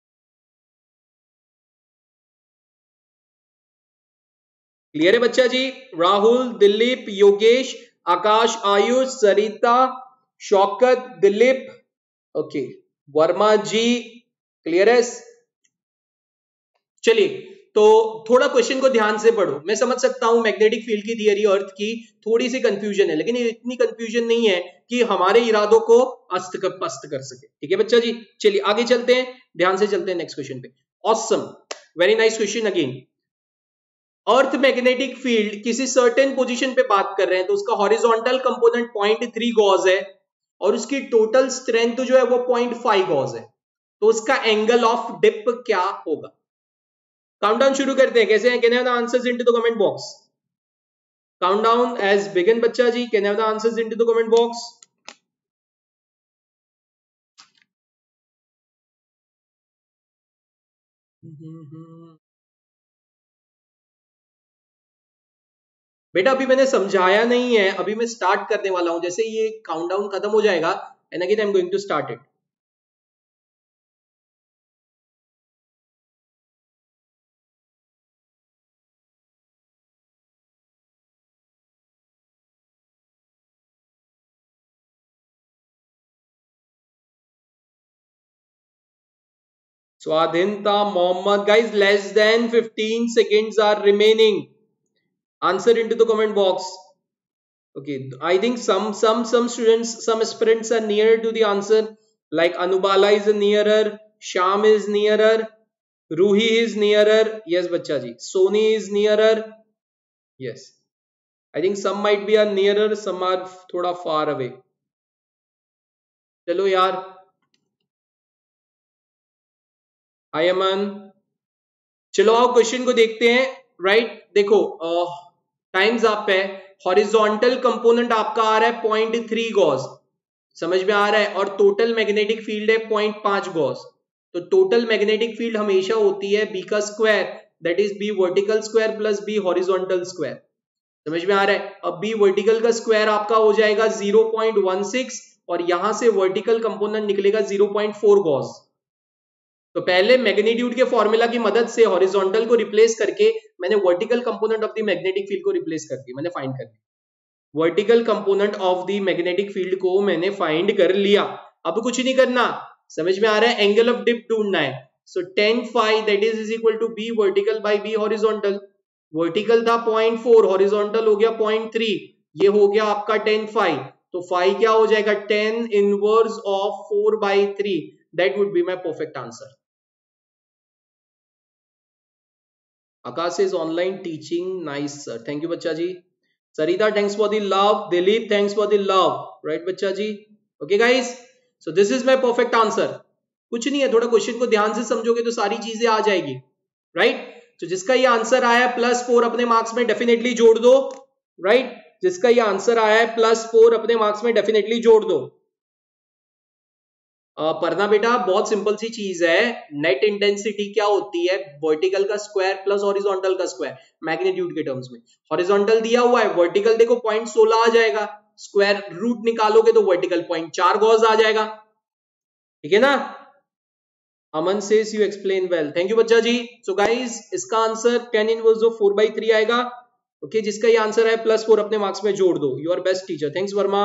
क्लियर है बच्चा जी? राहुल, दिलीप, योगेश, आकाश, आयुष, सरिता, शौकत, दिलीप, ओके, वर्मा जी, क्लियर है? चलिए, तो थोड़ा क्वेश्चन को ध्यान से पढ़ो। मैं समझ सकता हूं मैग्नेटिक फील्ड की थियरी अर्थ की थोड़ी सी कंफ्यूजन है, लेकिन इतनी कंफ्यूजन नहीं है कि हमारे इरादों को अस्त कर पस्त कर सके। ठीक है बच्चा जी? चलिए आगे चलते हैं, ध्यान से चलते हैं नेक्स्ट क्वेश्चन पे। Awesome, very nice question again. Earth magnetic field किसी सर्टेन पोजीशन पे बात कर रहे हैं, तो उसका horizontal component point three gauss है और उसकी टोटल स्ट्रेंथ जो है वो पॉइंट फाइव गॉस है, तो उसका एंगल ऑफ डिप क्या होगा? काउंटडाउन शुरू करते हैं। कैसे हैं? Can have the answers into the comment box. Countdown as begin बच्चा जी, can have the answers into the comment box. बेटा अभी मैंने समझाया नहीं है, अभी मैं स्टार्ट करने वाला हूं। जैसे ये काउंटडाउन खत्म हो जाएगा and again I am going to start it. Swadhinta Mohammad, guys, less than fifteen seconds are remaining. Answer into the comment box. Okay, I think some some some students, some aspirants are nearer to the answer. Like Anubala is nearer, Sham is nearer, Ruhi is nearer. Yes, bachcha ji. Sony is nearer. Yes, I think some might be are nearer, some are thoda far away. चलो यार, हाय अमन, चलो आओ क्वेश्चन को देखते हैं। राइट, देखो टाइम्स अप है, हॉरिजॉन्टल कंपोनेंट आपका आ रहा है पॉइंट थ्री गॉस, समझ में आ रहा है, और टोटल मैग्नेटिक फील्ड है पॉइंट पांच गॉस। तो टोटल मैग्नेटिक फील्ड हमेशा होती है बी का square, that is B vertical square plus B horizontal square. समझ में आ रहा है? अब बी वर्टिकल का स्क्वायर आपका हो जाएगा जीरो पॉइंट वन सिक्स और यहां से वर्टिकल कंपोनेंट निकलेगा जीरो पॉइंट फोर गॉस। तो पहले मैग्नीट्यूड के फॉर्मूला की मदद से हॉरिजॉन्टल को रिप्लेस करके मैंने vertical component of the magnetic field को रिप्लेस कर दिया, मैंने फाइंड कर दिया। Vertical component of the magnetic field को मैंने फाइंड कर लिया। अब कुछ नहीं करना, समझ में आ रहा है? एंगल ऑफ डिप ढूंढना है। So tan phi that is is equal to B vertical by B horizontal. Vertical था पॉइंट फोर, हॉरिजॉन्टल हो गया पॉइंट थ्री, ये हो गया आपका टेन फाइव। तो फाइव क्या हो जाएगा? Tan inverse of four by three, that would be my perfect answer. Akash is online teaching, nice sir, thank you बच्चा जी। Sarita, thanks for the love. Dilip, thanks for the love, right बच्चा जी? Okay guys, so this is my perfect answer. कुछ नहीं है, थोड़ा क्वेश्चन को ध्यान से समझोगे तो सारी चीजें आ जाएगी, right? तो जिसका ये आंसर आया है प्लस फोर अपने मार्क्स में डेफिनेटली जोड़ दो, राइट। जिसका ये आंसर आया है प्लस फोर अपने मार्क्स में डेफिनेटली जोड़ दो। पढ़ना बेटा बहुत सिंपल सी चीज है, नेट इंटेंसिटी क्या होती है, वर्टिकल का स्क्वायर प्लस हॉरिजॉन्टल का स्क्वायर मैग्नीट्यूड के टर्म्स में। हॉरिजॉन्टल दिया हुआ है, वर्टिकल देखो पॉइंट सोलह आ जाएगा, स्क्वायर रूट निकालोगे तो वर्टिकल पॉइंट चार गॉस आ जाएगा, ठीक है ना। Aman says you explain well, thank you बच्चा जी। सो गाइज इसका answer tan inverse of four by three आएगा, ओके okay, जिसका ये आंसर है प्लस फोर अपने मार्क्स में जोड़ दो। You are best teacher, thanks Verma.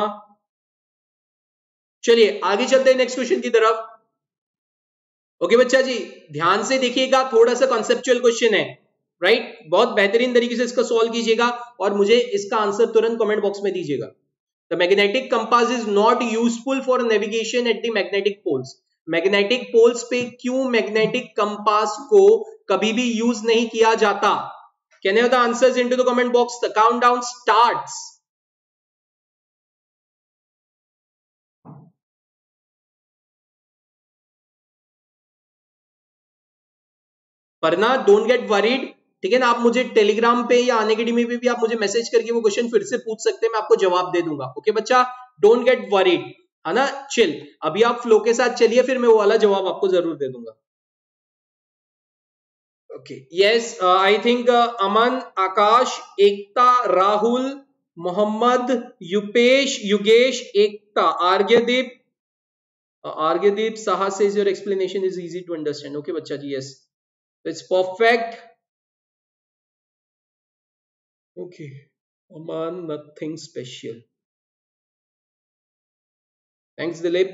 चलिए आगे चलते हैं नेक्स्ट क्वेश्चन की तरफ। ओके okay, बच्चा जी ध्यान से देखिएगा, थोड़ा सा कॉन्सेप्चुअल क्वेश्चन है, राइट right? बहुत बेहतरीन तरीके से इसका सॉल्व कीजिएगा और मुझे इसका आंसर तुरंत कमेंट बॉक्स में दीजिएगा। The magnetic compass is not useful for navigation at the magnetic poles. Magnetic poles पे क्यों मैग्नेटिक कंपास को कभी भी यूज नहीं किया जाता? Can you the answers into the comment box? The countdown starts. वरना डोंट गेट वरीड, ठीक है ना। आप मुझे टेलीग्राम पे या आने अकेडमी में भी आप मुझे मैसेज करके वो क्वेश्चन फिर से पूछ सकते हैं, मैं आपको जवाब दे दूंगा। ओके बच्चा, डोंट गेट वरीड, है ना। चिल, अभी आप फ्लो के साथ चलिए, फिर मैं वो वाला जवाब आपको जरूर दे दूंगा। Okay yes, I think Aman, Akash, Ekta, Rahul, Mohammad, Yupesh, Yugesh, Ekta, Aryadeep, Aryadeep Saha says your explanation is easy to understand. Okay बच्चा जी, yes it's perfect. Okay Aman, nothing special, thanks Dilip.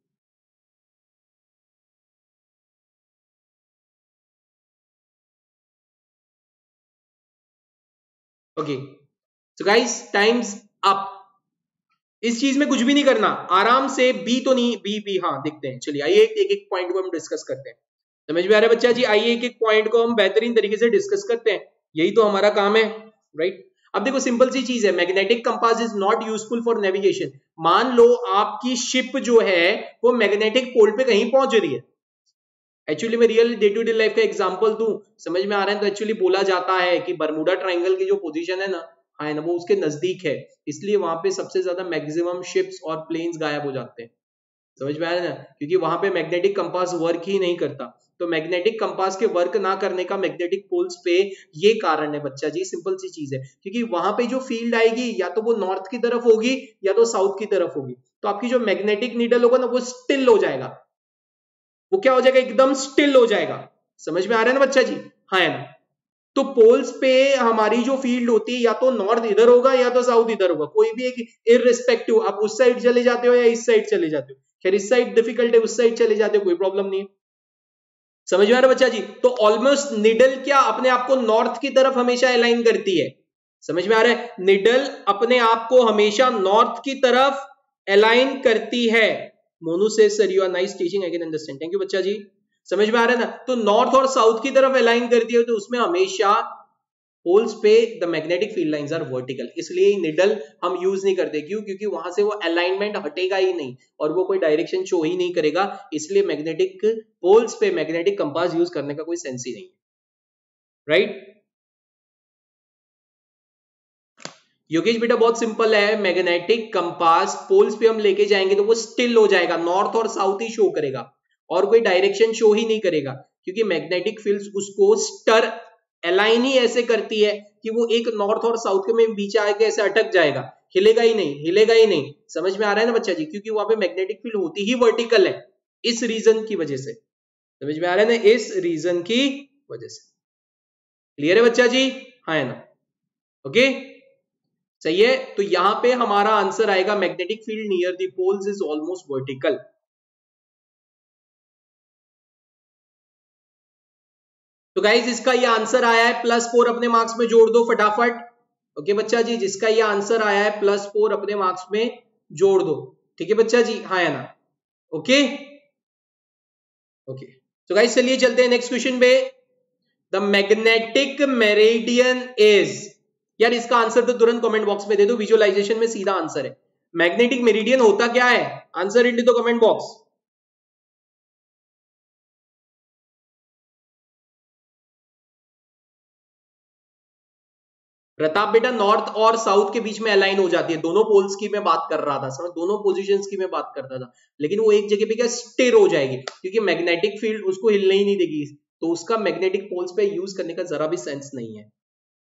Okay so guys times up. इस चीज में कुछ भी नहीं करना, आराम से बी तो नहीं, बी बी हाँ देखते हैं। चलिए आइए एक एक पॉइंट को हम डिस्कस करते हैं। समझ में आ रहा है बच्चा जी? आइए एक एक पॉइंट को हम बेहतरीन तरीके से डिस्कस करते हैं, यही तो हमारा काम है, राइट। अब देखो सिंपल सी चीज है, magnetic compass is not useful for navigation. मान लो आपकी शिप जो है वो मैग्नेटिक पोल पे कहीं पहुंच रही है। एक्चुअली मैं real day to day life का एग्जांपल दूं, समझ में आ रहा है? तो एक्चुअली बोला जाता है कि बरमूडा ट्रायंगल की जो पोजीशन है ना, है ना, वो उसके नजदीक है, इसलिए वहां पे सबसे ज्यादा मैक्सिमम शिप्स और प्लेन्स गायब हो जाते हैं। समझ में आ रहा है ना? क्योंकि वहां पे मैग्नेटिक कंपास वर्क ही नहीं करता। तो मैग्नेटिक कंपास के वर्क ना करने का मैग्नेटिक पोल्स पे ये कारण है बच्चा जी, सिंपल सी चीज है। क्योंकि वहां पे जो फील्ड आएगी या तो वो नॉर्थ की तरफ होगी या तो साउथ की तरफ होगी, तो आपकी जो मैग्नेटिक नीडल होगा ना वो स्टिल हो जाएगा। वो क्या हो जाएगा? एकदम स्टिल हो जाएगा। समझ में आ रहा है ना बच्चा जी? हाँ है ना। तो पोल्स पे हमारी जो फील्ड होती है या तो नॉर्थ इधर होगा या तो साउथ इधर होगा, कोई भी एक इररिस्पेक्टिव, आप उस साइड चले जाते हो या इस साइड चले जाते हो। खैर इस साइड डिफिकल्ट है, उस साइड चले जाते हो, कोई प्रॉब्लम नहीं है। समझ में आ रहा है बच्चा जी? तो ऑलमोस्ट निडल क्या अपने आप को नॉर्थ की तरफ हमेशा अलाइन करती है। समझ में आ रहा है? निडल अपने आप को हमेशा नॉर्थ की तरफ अलाइन करती है। मोनू से sir you are nice teaching, I can understand, thank you बच्चा जी। समझ में आ रहा है ना? तो नॉर्थ और साउथ की तरफ अलाइन करती है, तो उसमें हमेशा पोल्स पे the magnetic field lines are vertical, इसलिए निडल हम यूज नहीं करते। क्यों? क्योंकि वहां से वो अलाइनमेंट हटेगा ही नहीं और वो कोई डायरेक्शन शो ही नहीं करेगा, इसलिए मैग्नेटिक पोल्स पे मैग्नेटिक कंपास यूज करने का कोई सेंस ही नहीं है, राइट। योगेश बेटा बहुत सिंपल है, मैग्नेटिक कंपास पोल्स पे हम लेके जाएंगे तो वो स्टिल हो जाएगा, नॉर्थ और साउथ ही शो करेगा और कोई डायरेक्शन शो ही नहीं करेगा, क्योंकि मैग्नेटिक फील्ड्स उसको स्टर अलाइन ही ऐसे करती है कि वो एक नॉर्थ और साउथ के में बीच आके ऐसे अटक जाएगा, हिलेगा ही नहीं, हिलेगा ही नहीं। समझ में आ रहा है ना बच्चा जी? क्योंकि वहां पे मैग्नेटिक फील्ड होती ही वर्टिकल है, इस रीजन की वजह से। समझ में आ रहा है ना? इस रीजन की वजह से। क्लियर है बच्चा जी? हाँ है ना? ओके सही है। तो यहां पे हमारा आंसर आएगा magnetic field near the poles is almost vertical. तो गाइज इसका ये आंसर आया है प्लस फोर, अपने मार्क्स में जोड़ दो फटाफट। ओके बच्चा जी, जिसका ये आंसर आया है प्लस फोर अपने मार्क्स में जोड़ दो, ठीक है बच्चा जी? हाँ या ना? ओके ओके तो गाइज चलिए चलते हैं नेक्स्ट क्वेश्चन पे। द मैग्नेटिक मेरिडियन इज, यार इसका आंसर तो तुरंत कमेंट बॉक्स में दे दो, विजुअलाइजेशन में सीधा आंसर है। मैग्नेटिक मेरिडियन होता क्या है? Answer in the comment box. Pratap बेटा नॉर्थ और साउथ के बीच में अलाइन हो जाती है, दोनों पोल्स की मैं बात कर रहा था, समझ, दोनों पोजीशंस की मैं बात करता था, लेकिन वो एक जगह पे क्या स्टिर हो जाएगी क्योंकि मैग्नेटिक फील्ड उसको हिलने ही नहीं देगी, तो उसका मैग्नेटिक पोल्स पे यूज करने का जरा भी सेंस नहीं है।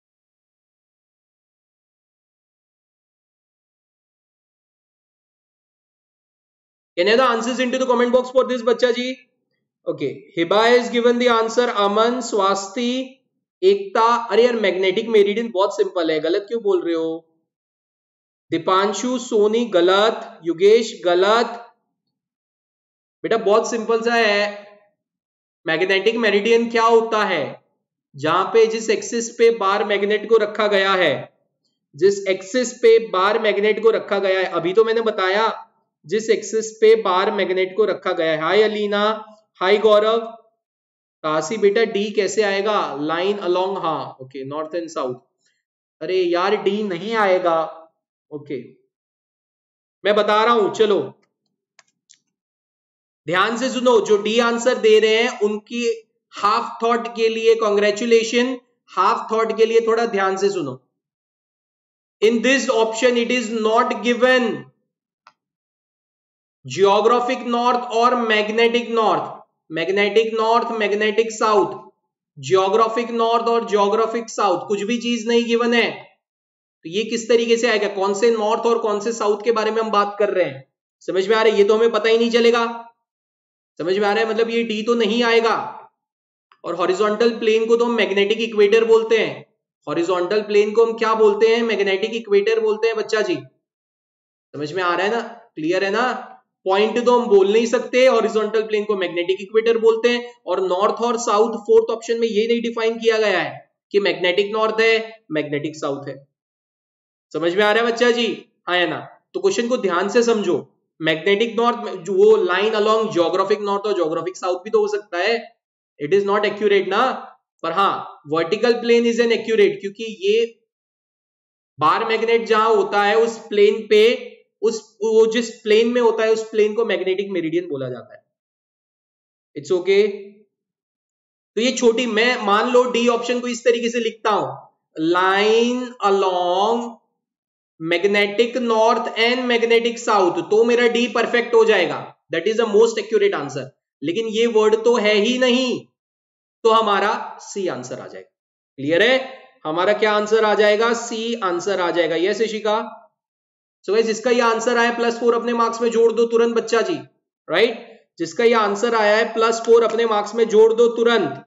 Can I have the answers into the comment box for this बच्चा जी? Okay, Hiba has given the answer. अमन, स्वास्ति, एकता, अरे यार मैग्नेटिक मेरिडियन बहुत सिंपल है, गलत क्यों बोल रहे हो? दीपांशु, सोनी गलत, युगेश गलत, बेटा बहुत सिंपल सा है। मैग्नेटिक मेरिडियन क्या होता है? जहां पे जिस एक्सिस पे बार मैग्नेट को रखा गया है, जिस एक्सिस पे बार मैग्नेट को रखा गया है, अभी तो मैंने बताया जिस एक्सिस पे बार मैग्नेट को रखा गया है। हाय अलीना, हाय गौरव, काशी बेटा डी कैसे आएगा? लाइन अलोंग, हाँ ओके, नॉर्थ एंड साउथ। अरे यार डी नहीं आएगा, ओके मैं बता रहा हूं, चलो ध्यान से सुनो, जो डी आंसर दे रहे हैं उनकी हाफ थॉट के लिए कॉन्ग्रेचुलेशन, हाफ थॉट के लिए थोड़ा ध्यान से सुनो। In this option it is not given geographic north और magnetic north, magnetic north, magnetic south, geographic north और जियोग्राफिक साउथ, कुछ भी चीज नहीं गिवन है। तो ये किस तरीके से आएगा? कौन से नॉर्थ और कौन से साउथ के बारे में हम बात कर रहे हैं? समझ में आ रहा है? ये तो हमें पता ही नहीं चलेगा। समझ में आ रहा है? मतलब ये डी तो नहीं आएगा। और हॉरिजॉन्टल प्लेन को तो हम मैग्नेटिक इक्वेटर बोलते हैं, हॉरिजॉन्टल प्लेन को हम क्या बोलते हैं? मैग्नेटिक इक्वेटर बोलते हैं बच्चा जी। समझ में आ रहा है ना? क्लियर है ना? पॉइंट तो हम बोल नहीं सकते, हॉरिजॉन्टल प्लेन को मैग्नेटिक इक्वेटर बोलते हैं। और नॉर्थ और साउथ फोर्थ ऑप्शन में ये नहीं डिफाइन किया गया है कि मैग्नेटिक नॉर्थ है, मैग्नेटिक साउथ है। समझ में आ रहा है बच्चा जी? हाँ है ना? तो क्वेश्चन को ध्यान से समझो। मैग्नेटिक नॉर्थ जो वो लाइन अलोंग जियोग्राफिक नॉर्थ और जियोग्राफिक साउथ भी तो हो सकता है, इट इज नॉट एक्यूरेट ना, पर हाँ vertical plane is an accurate, क्योंकि ये बार मैग्नेट जहां होता है उस प्लेन पे, उस वो जिस प्लेन में होता है उस प्लेन को मैग्नेटिक मेरिडियन बोला जाता है। It's okay okay? तो ये छोटी, मैं मान लो डी ऑप्शन को इस तरीके से लिखता हूं, line along magnetic north and magnetic south, तो मेरा डी परफेक्ट हो जाएगा, that is the most accurate answer. लेकिन ये वर्ड तो है ही नहीं, तो हमारा सी आंसर आ जाएगा। क्लियर है? हमारा क्या आंसर आ जाएगा? सी आंसर आ जाएगा। यस ऋषिका। सो गाइस जिसका ये आंसर आया प्लस फोर अपने मार्क्स में जोड़ दो तुरंत बच्चा जी, राइट? जिसका ये आंसर आया है प्लस फोर अपने मार्क्स में जोड़ दो तुरंत।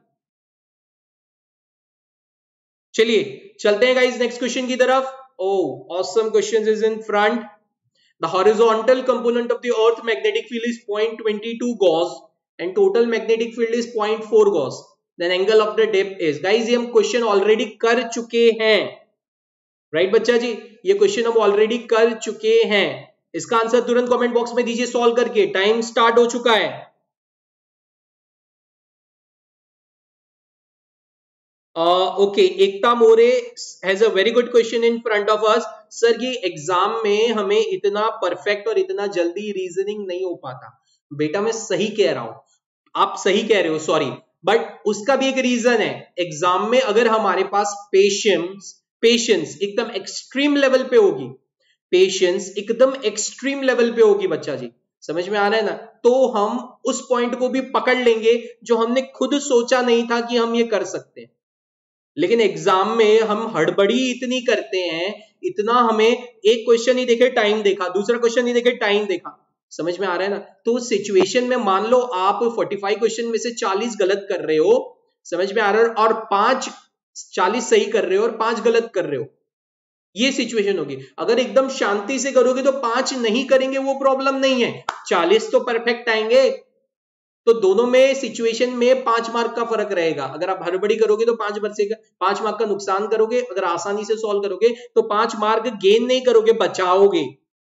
चलिए चलते हैं गाइस नेक्स्ट क्वेश्चन की तरफ। Oh, awesome questions is in front. The horizontal component of the Earth magnetic field is zero point two two Gauss and total magnetic field is zero point four Gauss. Then angle of the dip is. Guys ये हम क्वेश्चन ऑलरेडी कर चुके हैं, राइट right, बच्चा जी? ये क्वेश्चन हम ऑलरेडी कर चुके हैं। इसका आंसर तुरंत कमेंट बॉक्स में दीजिए सॉल्व करके, टाइम स्टार्ट हो चुका है। Okay, Ekta More has a very good question in front of us. Sir ये एग्जाम में हमें इतना परफेक्ट और इतना जल्दी रीजनिंग नहीं हो पाता। बेटा मैं सही कह रहा हूं, आप सही कह रहे हो, सॉरी, बट उसका भी एक रीजन है। एग्जाम में अगर हमारे पास पेशेंस पेशेंस एकदम एक्सट्रीम लेवल पे होगी, पेशेंस एकदम एक्सट्रीम लेवल पे होगी बच्चा जी, समझ में आ रहा है ना, तो हम उस पॉइंट को भी पकड़ लेंगे जो हमने खुद सोचा नहीं था कि हम ये कर सकते हैं। लेकिन एग्जाम में हम हड़बड़ी इतनी करते हैं, इतना हमें एक क्वेश्चन ही देखे टाइम देखा, दूसरा क्वेश्चन ही देखे टाइम देखा, समझ में आ रहा है ना? तो सिचुएशन में मान लो आप पैंतालीस क्वेश्चन में से चालीस गलत कर रहे हो, समझ में आ रहा है, और पांच चालीस सही कर रहे हो और पांच गलत कर रहे हो, ये सिचुएशन होगी। अगर एकदम शांति से करोगे तो पांच नहीं करेंगे, वो प्रॉब्लम नहीं है, चालीस तो परफेक्ट आएंगे। तो दोनों में सिचुएशन में पांच मार्क का फर्क रहेगा। अगर आप हड़बड़ी करोगे तो पांच बचेगा, पांच मार्क का नुकसान करोगे। अगर आसानी से सॉल्व करोगे तो पांच मार्क गेन नहीं करोगे, बचाओगे।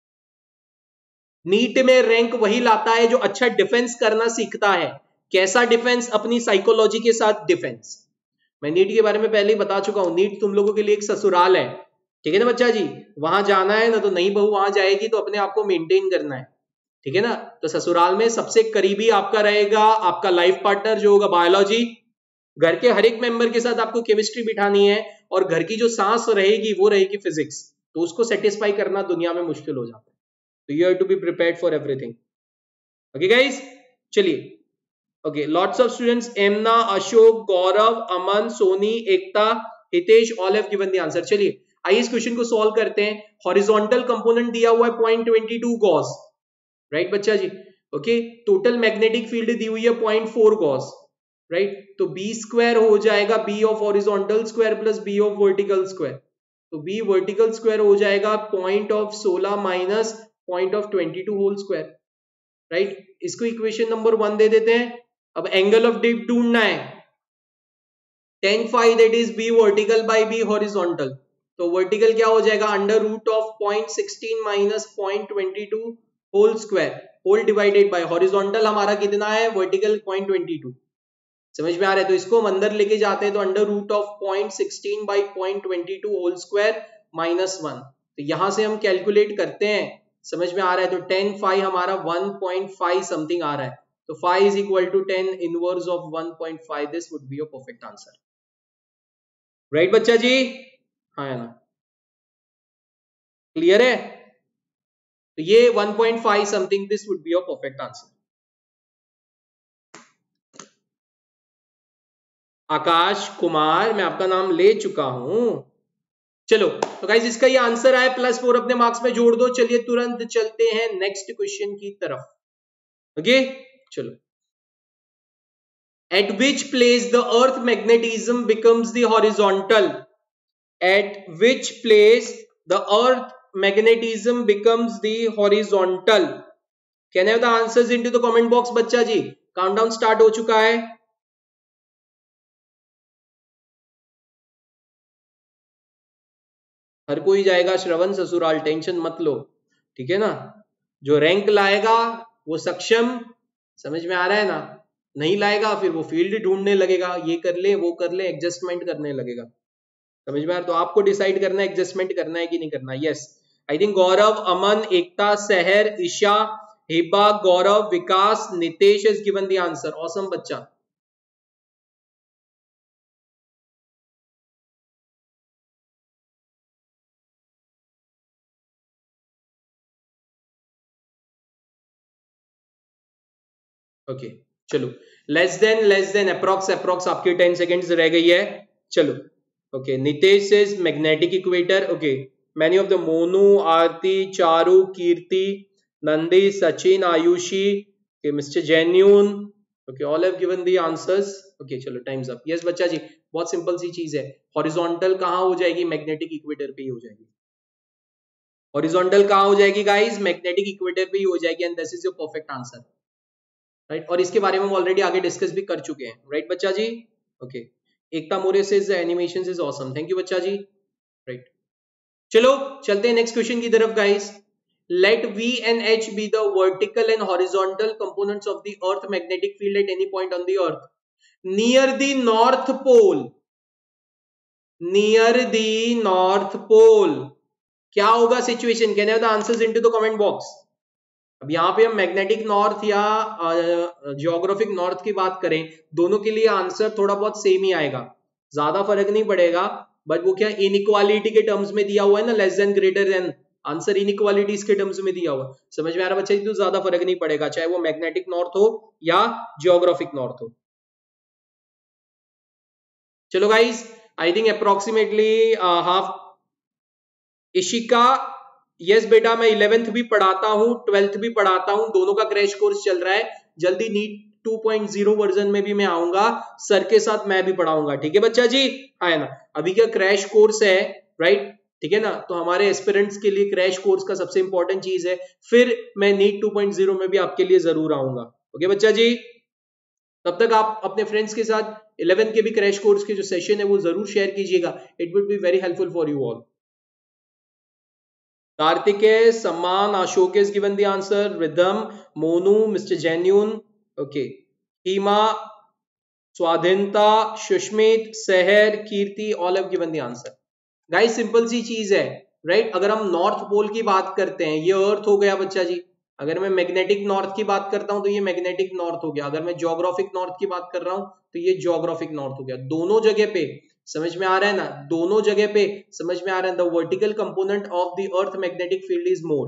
नीट में रैंक वही लाता है जो अच्छा डिफेंस करना सीखता है। कैसा डिफेंस? अपनी साइकोलॉजी के साथ डिफेंस। मैं नीट के बारे में पहले ही बता चुका हूं, नीट तुम लोगों के लिए एक ससुराल है, ठीक है ना बच्चा जी? वहां जाना है ना, तो नई बहू वहां जाएगी तो अपने आप को मेंटेन करना है, ठीक है ना? तो ससुराल में सबसे करीबी आपका रहेगा आपका लाइफ पार्टनर जो होगा बायोलॉजी, घर के हर एक मेंबर के साथ आपको केमिस्ट्री बिठानी है और घर की जो सांस रहेगी वो रहेगी फिजिक्स, तो उसको सेटिस्फाई करना दुनिया में मुश्किल हो जाता है। तो you have to be prepared for everything. Okay guys, चलिए। Okay, lots of students, Amna, Ashok, Gaurav, Aman, Soni, Ekta, Hitesh, all have given the answer. चलिए आइए इस क्वेश्चन को सॉल्व करते हैं। हॉरिजॉन्टल कंपोनेंट दिया हुआ है point twenty two gauss, right बच्चा जी। ओके, टोटल मैग्नेटिक फील्ड दी हुई है पॉइंट फोर गॉस, राइट। तो बी स्क्वायर हो जाएगा B of horizontal square plus B of vertical square, तो बी वर्टिकल स्क्वायर हो जाएगा पॉइंट ऑफ सोलह minus point of twenty two whole square, right. इसको इक्वेशन नंबर वन दे देते हैं। अब एंगल ऑफ डिप ढूंढना है, tan phi that is B vertical by B horizontal, तो वर्टिकल क्या हो जाएगा under root of point sixteen minus point twenty two whole square whole divided by horizontal हमारा कितना है, वर्टिकल पॉइंट ट्वेंटी टू। समझ में आ रहा है? तो इसको हम अंदर लेके जाते हैं, तो under root of point sixteen by point twenty two whole square minus one, तो यहां से हम कैलकुलेट करते हैं। समझ में आ रहा है? तो टेन फाइव हमारा वन पॉइंट फाइव समथिंग आ रहा है, तो phi is equal to tan inverse of one point five, this would be your perfect answer, right बच्चा जी? हाँ है ना, क्लियर है? तो ये one point five something, this would be your perfect answer. Akash Kumar, मैं आपका नाम ले चुका हूं। चलो तो गाइस इसका ये आंसर आया, प्लस फोर अपने मार्क्स में जोड़ दो। चलिए तुरंत चलते हैं नेक्स्ट क्वेश्चन की तरफ। ओके चलो, at which place the earth magnetism becomes the horizontal, at which place the earth magnetism becomes the horizontal, can have the answers into the comment box बच्चा जी। काउंटडाउन स्टार्ट हो चुका है। हर कोई जाएगा श्रवण ससुराल, टेंशन मत लो, ठीक है ना। जो रैंक लाएगा वो सक्षम, समझ में आ रहा है ना, नहीं लाएगा फिर वो फील्ड ढूंढने लगेगा, ये कर ले वो कर ले, एडजस्टमेंट करने लगेगा। समझ में आ रहा? तो आपको डिसाइड करना है एडजस्टमेंट करना है कि नहीं करना। Yes, I think Gaurav, Aman, Ekta, Sahar, Isha, Hiba, Gaurav, Vikas, Nitesh is given the answer. Awesome बच्चा। ओके okay, चलो, less than less than approx approx आपकी टेन सेकेंड्स रह गई है। चलो okay, Nitesh is magnetic equator. Okay, many of the Monu, Aarti, Charu, Kirti, Nandi, Sachin, Ayushi, mister genuine, okay all have given the answers. Okay चलो टाइम्स अप। यस बच्चा जी, बहुत सिंपल सी चीज है, हॉरिजॉन्टल कहां हो जाएगी, मैग्नेटिक इक्वेटर पे ही हो जाएगी। हॉरिजॉन्टल कहां हो जाएगी गाइस, मैग्नेटिक इक्वेटर पे ही हो जाएगी, and this is your perfect answer, right. और इसके बारे में हम ऑलरेडी आगे डिस्कस भी कर चुके हैं, राइट बच्चा जी। ओके, एकता मोरे से animation is awesome, thank you बच्चा जी, राइट। चलो चलते हैं नेक्स्ट क्वेश्चन की तरफ guys. Let V and H be the vertical and horizontal components of the earth magnetic field at any point on the earth near the north pole, near the north pole, क्या होगा situation, can have the answers into the comment box. अब यहाँ पे हम मैग्नेटिक नॉर्थ या जियोग्राफिक नॉर्थ की बात करें, दोनों के लिए आंसर थोड़ा बहुत सेम ही आएगा, ज्यादा फर्क नहीं पड़ेगा, बट वो क्या इनइक्वालिटी के टर्म्स में दिया हुआ है ना, less than greater than, answer inequalities के टर्म्स में दिया हुआ। समझ में आ रहा बच्चा, तो ज्यादा फर्क नहीं पड़ेगा, चाहे वो मैग्नेटिक नॉर्थ हो या जियोग्राफिक नॉर्थ हो। चलो guys, I think approximately half. Ishika, yes yes, बेटा मैं इलेवेंथ भी पढ़ाता हूँ, ट्वेल्थ भी पढ़ाता हूँ, दोनों का क्रैश कोर्स चल रहा है। जल्दी NEET two point zero version में भी मैं आऊंगा, सर के साथ मैं भी पढ़ाऊंगा, ठीक है बच्चा जी, है ना। अभी क्या क्रैश कोर्स है, राइट, ठीक है ना। तो हमारे एस्पिरेंट्स के लिए क्रैश कोर्स का सबसे इंपॉर्टेंट चीज है, फिर मैं नीट टू पॉइंट ज़ीरो में भी आपके लिए जरूर आऊंगा, ओके बच्चा जी। तब तक आप अपने फ्रेंड्स के साथ इलेवेंथ के भी क्रैश कोर्स के जो सेशन है वो जरूर शेयर कीजिएगा, it would be very helpful for you all. Kartikeya, Samman, Ashok is given the answer. Rhythm, Monu, Mister Genuine, okay. Hima, Swadhinta, Shushmit, Seher, Kirti, all have given the answer. Guys, simple सी चीज है, राइट right? अगर हम नॉर्थ पोल की बात करते हैं, ये अर्थ हो गया बच्चा जी, अगर मैं मैग्नेटिक नॉर्थ की बात करता हूं तो ये मैग्नेटिक नॉर्थ हो गया, अगर मैं ज्योग्राफिक नॉर्थ की बात कर रहा हूं तो ये ज्योग्राफिक नॉर्थ हो गया। दोनों जगह पे समझ में आ रहा है ना, दोनों जगह पे समझ में आ रहा है। The vertical component of the earth magnetic field is more,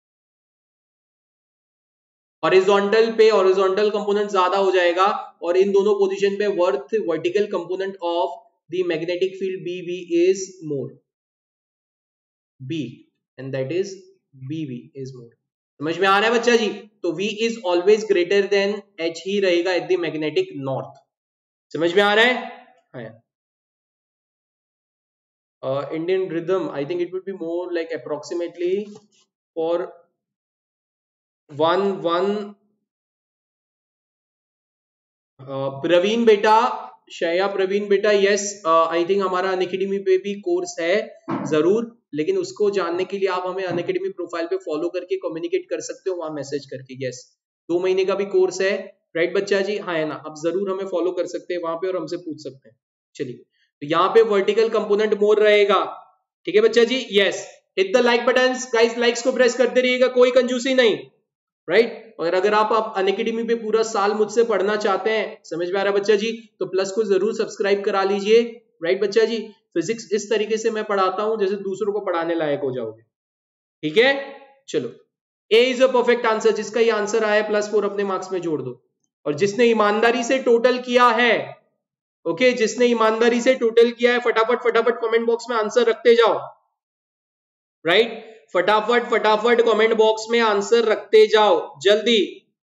horizontal पे हॉरिजॉन्टल कंपोनेंट ज्यादा हो जाएगा, और इन दोनों पोजीशन पे worth vertical component of the magnetic field B V is more, B and that is B V is more. समझ में आ रहा है बच्चा जी? तो V इज ऑलवेज ग्रेटर देन H ही रहेगा एट द मैग्नेटिक नॉर्थ। समझ में आ रहा है? Indian rhythm I think it would be more like approximately four one one Praveen बेटा, शया प्रवीण बेटा, यस आई थिंक हमारा अनअकैडमी पे भी कोर्स है जरूर, लेकिन उसको जानने के लिए आप हमें अनअकैडमी प्रोफाइल पे फॉलो करके कम्युनिकेट कर सकते हो वहां मैसेज करके। यस, दो महीने का भी कोर्स है, राइट बच्चा जी? हाँ है ना, आप जरूर हमें फॉलो कर सकते हैं वहां पे और हमसे पूछ सकते हैं। चलिए, तो यहाँ पे वर्टिकल कंपोनेंट मोर रहेगा, ठीक है बच्चा जी? Yes, hit the like button guys, likes को प्रेस करते रहिएगा, कोई कंजूसी नहीं, राइट right? और अगर आप, आप अनअकैडमी पे पूरा साल मुझसे पढ़ना चाहते हैं, समझ में आ रहा है बच्चा जी, तो प्लस को जरूर सब्सक्राइब करा लीजिए, राइट बच्चा जी? फिजिक्स इस तरीके से मैं पढ़ाता हूं जैसे दूसरों को पढ़ाने लायक हो जाओगे, ठीक है? चलो, A is a perfect answer, जिसका ये आंसर आया प्लस फोर अपने मार्क्स में जोड़ दो। और जिसने ईमानदारी से टोटल किया है, ओके, जिसने ईमानदारी से टोटल किया है, फटाफट फटाफट कमेंट बॉक्स में आंसर रखते जाओ, राइट right? फटाफट फटाफट कमेंट बॉक्स में आंसर रखते जाओ जल्दी।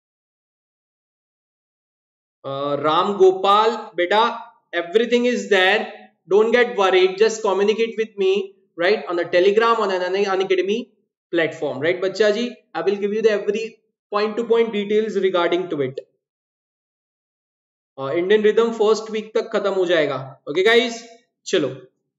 uh, राम गोपाल बेटा, everything is there, don't get worried, just communicate with me, right, on the Telegram, on an Unacademy platform, right बच्चा जी? I will give you the every point to point details regarding to it. Indian rhythm first week तक खत्म हो जाएगा, ओके गाइस? चलो,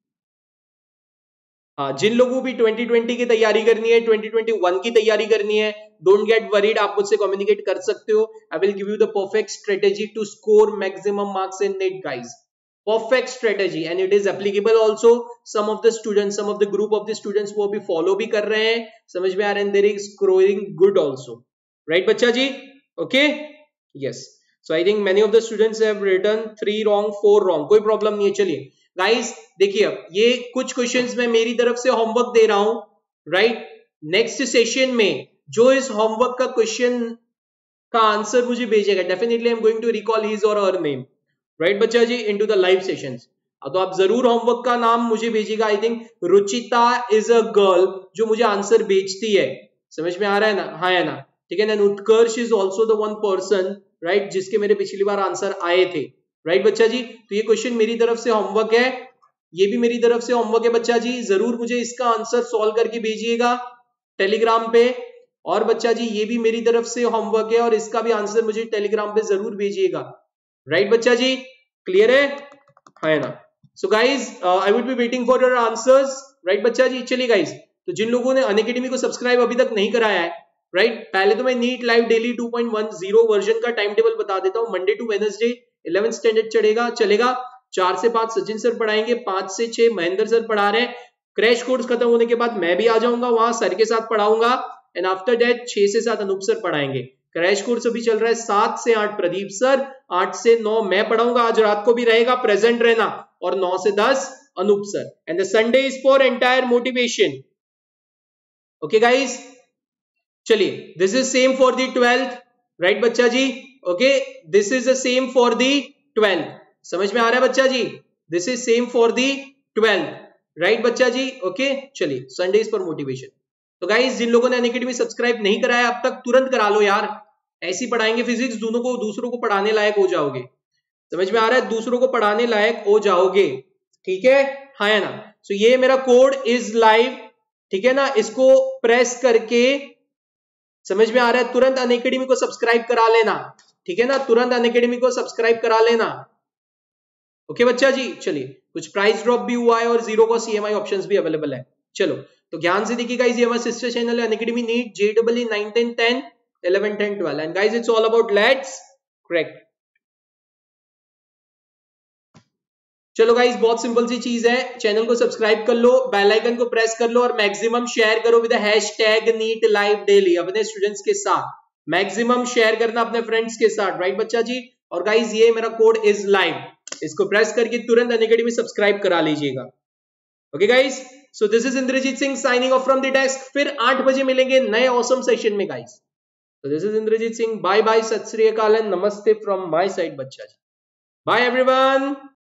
हाँ, जिन लोगों भी ट्वेंटी ट्वेंटी की तैयारी करनी है, ट्वेंटी ट्वेंटी वन की तैयारी करनी है, डोंट गेट वरीड, आप मुझसे कम्युनिकेट कर सकते हो। I will give you the perfect strategy to score maximum marks in NEET guys, perfect strategy, and it is applicable also. Some of the students, some of the group of the students वो भी फॉलो भी कर रहे हैं, समझ में आ रहा है? There is scoring good also, right बच्चा जी? Okay, yes, so I think many of the students have written three wrong, four wrong, कोई प्रॉब्लम नहीं है। चलिए गाइस, देखिए, अब ये कुछ क्वेश्चंस मैं मेरी तरफ से होमवर्क दे रहा हूं, राइट? नेक्स्ट सेशन में जो इस होमवर्क का क्वेश्चन का आंसर मुझे भेजेगा, definitely I am going to recall his और हर नेम, राइट बच्चा जी, इनटू द लाइव सेशंस। तो आप जरूर होमवर्क का नाम मुझे भेजिएगा। I think Ruchita is a girl जो मुझे आंसर भेजती है, समझ में आ रहा है ना? हाँ है ना, ठीक है ना? Utkarsh is also the one person, right, जिसके मेरे पिछली बार आंसर आए थे, राइट बच्चा जी? तो ये क्वेश्चन मेरी तरफ से होमवर्क है, ये भी मेरी तरफ से होमवर्क है बच्चा जी, जरूर मुझे इसका आंसर सॉल्व करके भेजिएगा टेलीग्राम पे। और बच्चा जी, ये भी मेरी तरफ से होमवर्क है और इसका भी आंसर मुझे टेलीग्राम पे जरूर भेजिएगा, राइट बच्चा जी? क्लियर है? है ना? So guys, I will be waiting for your answers, right बच्चा जी? चलिए गाइज, तो जिन लोगों ने अनअकैडमी को सब्सक्राइब अभी तक नहीं कराया है, राइट, पहले तो मैं NEET live daily two point ten version का टाइम टेबल बता देता हूं। Monday to Wednesday eleventh standard चढ़ेगा चलेगा, चार से पांच सचिन सर पढ़ाएंगे, पांच से छह महेंद्र सर पढ़ा रहे हैं। क्रैश कोर्स खत्म होने के बाद मैं भी आ जाऊंगा वहां, सर के साथ पढ़ाऊंगा, एंड आफ्टर दैट छह से सात अनूप सर पढ़ाएंगे। क्रैश कोर्स अभी चल रहा है सात से आठ प्रदीप सर, आठ से नौ मैं पढ़ाऊंगा, आज रात को भी रहेगा, प्रेजेंट रहना, और नौ से दस Anoop sir, and the Sunday is for entire motivation, okay guys? चलिए, this is same for the twelfth, right बच्चा जी? Okay, this is the same for the twelfth, समझ में आ रहा है बच्चा जी? This is same for the twelfth, right बच्चा जी? ओके, चलिए, संडे इज फॉर मोटिवेशन। तो गाइस, जिन लोगों ने अनअकैडमी सब्सक्राइब नहीं कराया अब तक, तुरंत करा लो यार, ऐसी पढ़ाएंगे फिजिक्स, दोनों को दूसरों को पढ़ाने लायक हो जाओगे, समझ में आ रहा है? दूसरों को पढ़ाने लायक हो जाओगे, ठीक है? हाँ है ना? सो so, ये मेरा कोड इज लाइव, ठीक है ना? इसको प्रेस करके, समझ में आ रहा है, तुरंत अनअकैडमी को सब्सक्राइब करा लेना, ठीक है ना? तुरंत अनअकैडमी को सब्सक्राइब करा लेना, ओके बच्चा जी? चलिए, कुछ प्राइस ड्रॉप भी हुआ है और जीरो का सीएमआई ऑप्शंस भी अवेलेबल है। चलो, तो ध्यान से देखिएगा, ये हमारा सिस्टर चैनल है अनअकैडमी नीट जेडबल nine ten ten eleven ten twelve, and guys it's all about let's crack. चलो गाइस, बहुत सिंपल सी चीज है, चैनल को सब्सक्राइब कर लो, बेल आइकन को प्रेस कर लो और मैक्सिमम शेयर करो with hashtag NEET live daily अपने स्टूडेंट्स के साथ। मैक्सिमम शेयर करना अपने फ्रेंड्स के साथ, राइट बच्चा जी। और गाइस ये मेरा कोड इज लाइव, इसको प्रेस करके तुरंत अनअकैडमी सब्सक्राइब करा लीजिएगा। Okay guys, so this is Indrajeet Singh signing off from the desk. फिर आठ बजे मिलेंगे नए ऑसम सेशन में guys. So this is Indrajit Singh. Bye bye, Sat Sri Akal and Namaste from my side, बच्चा जी. Bye everyone.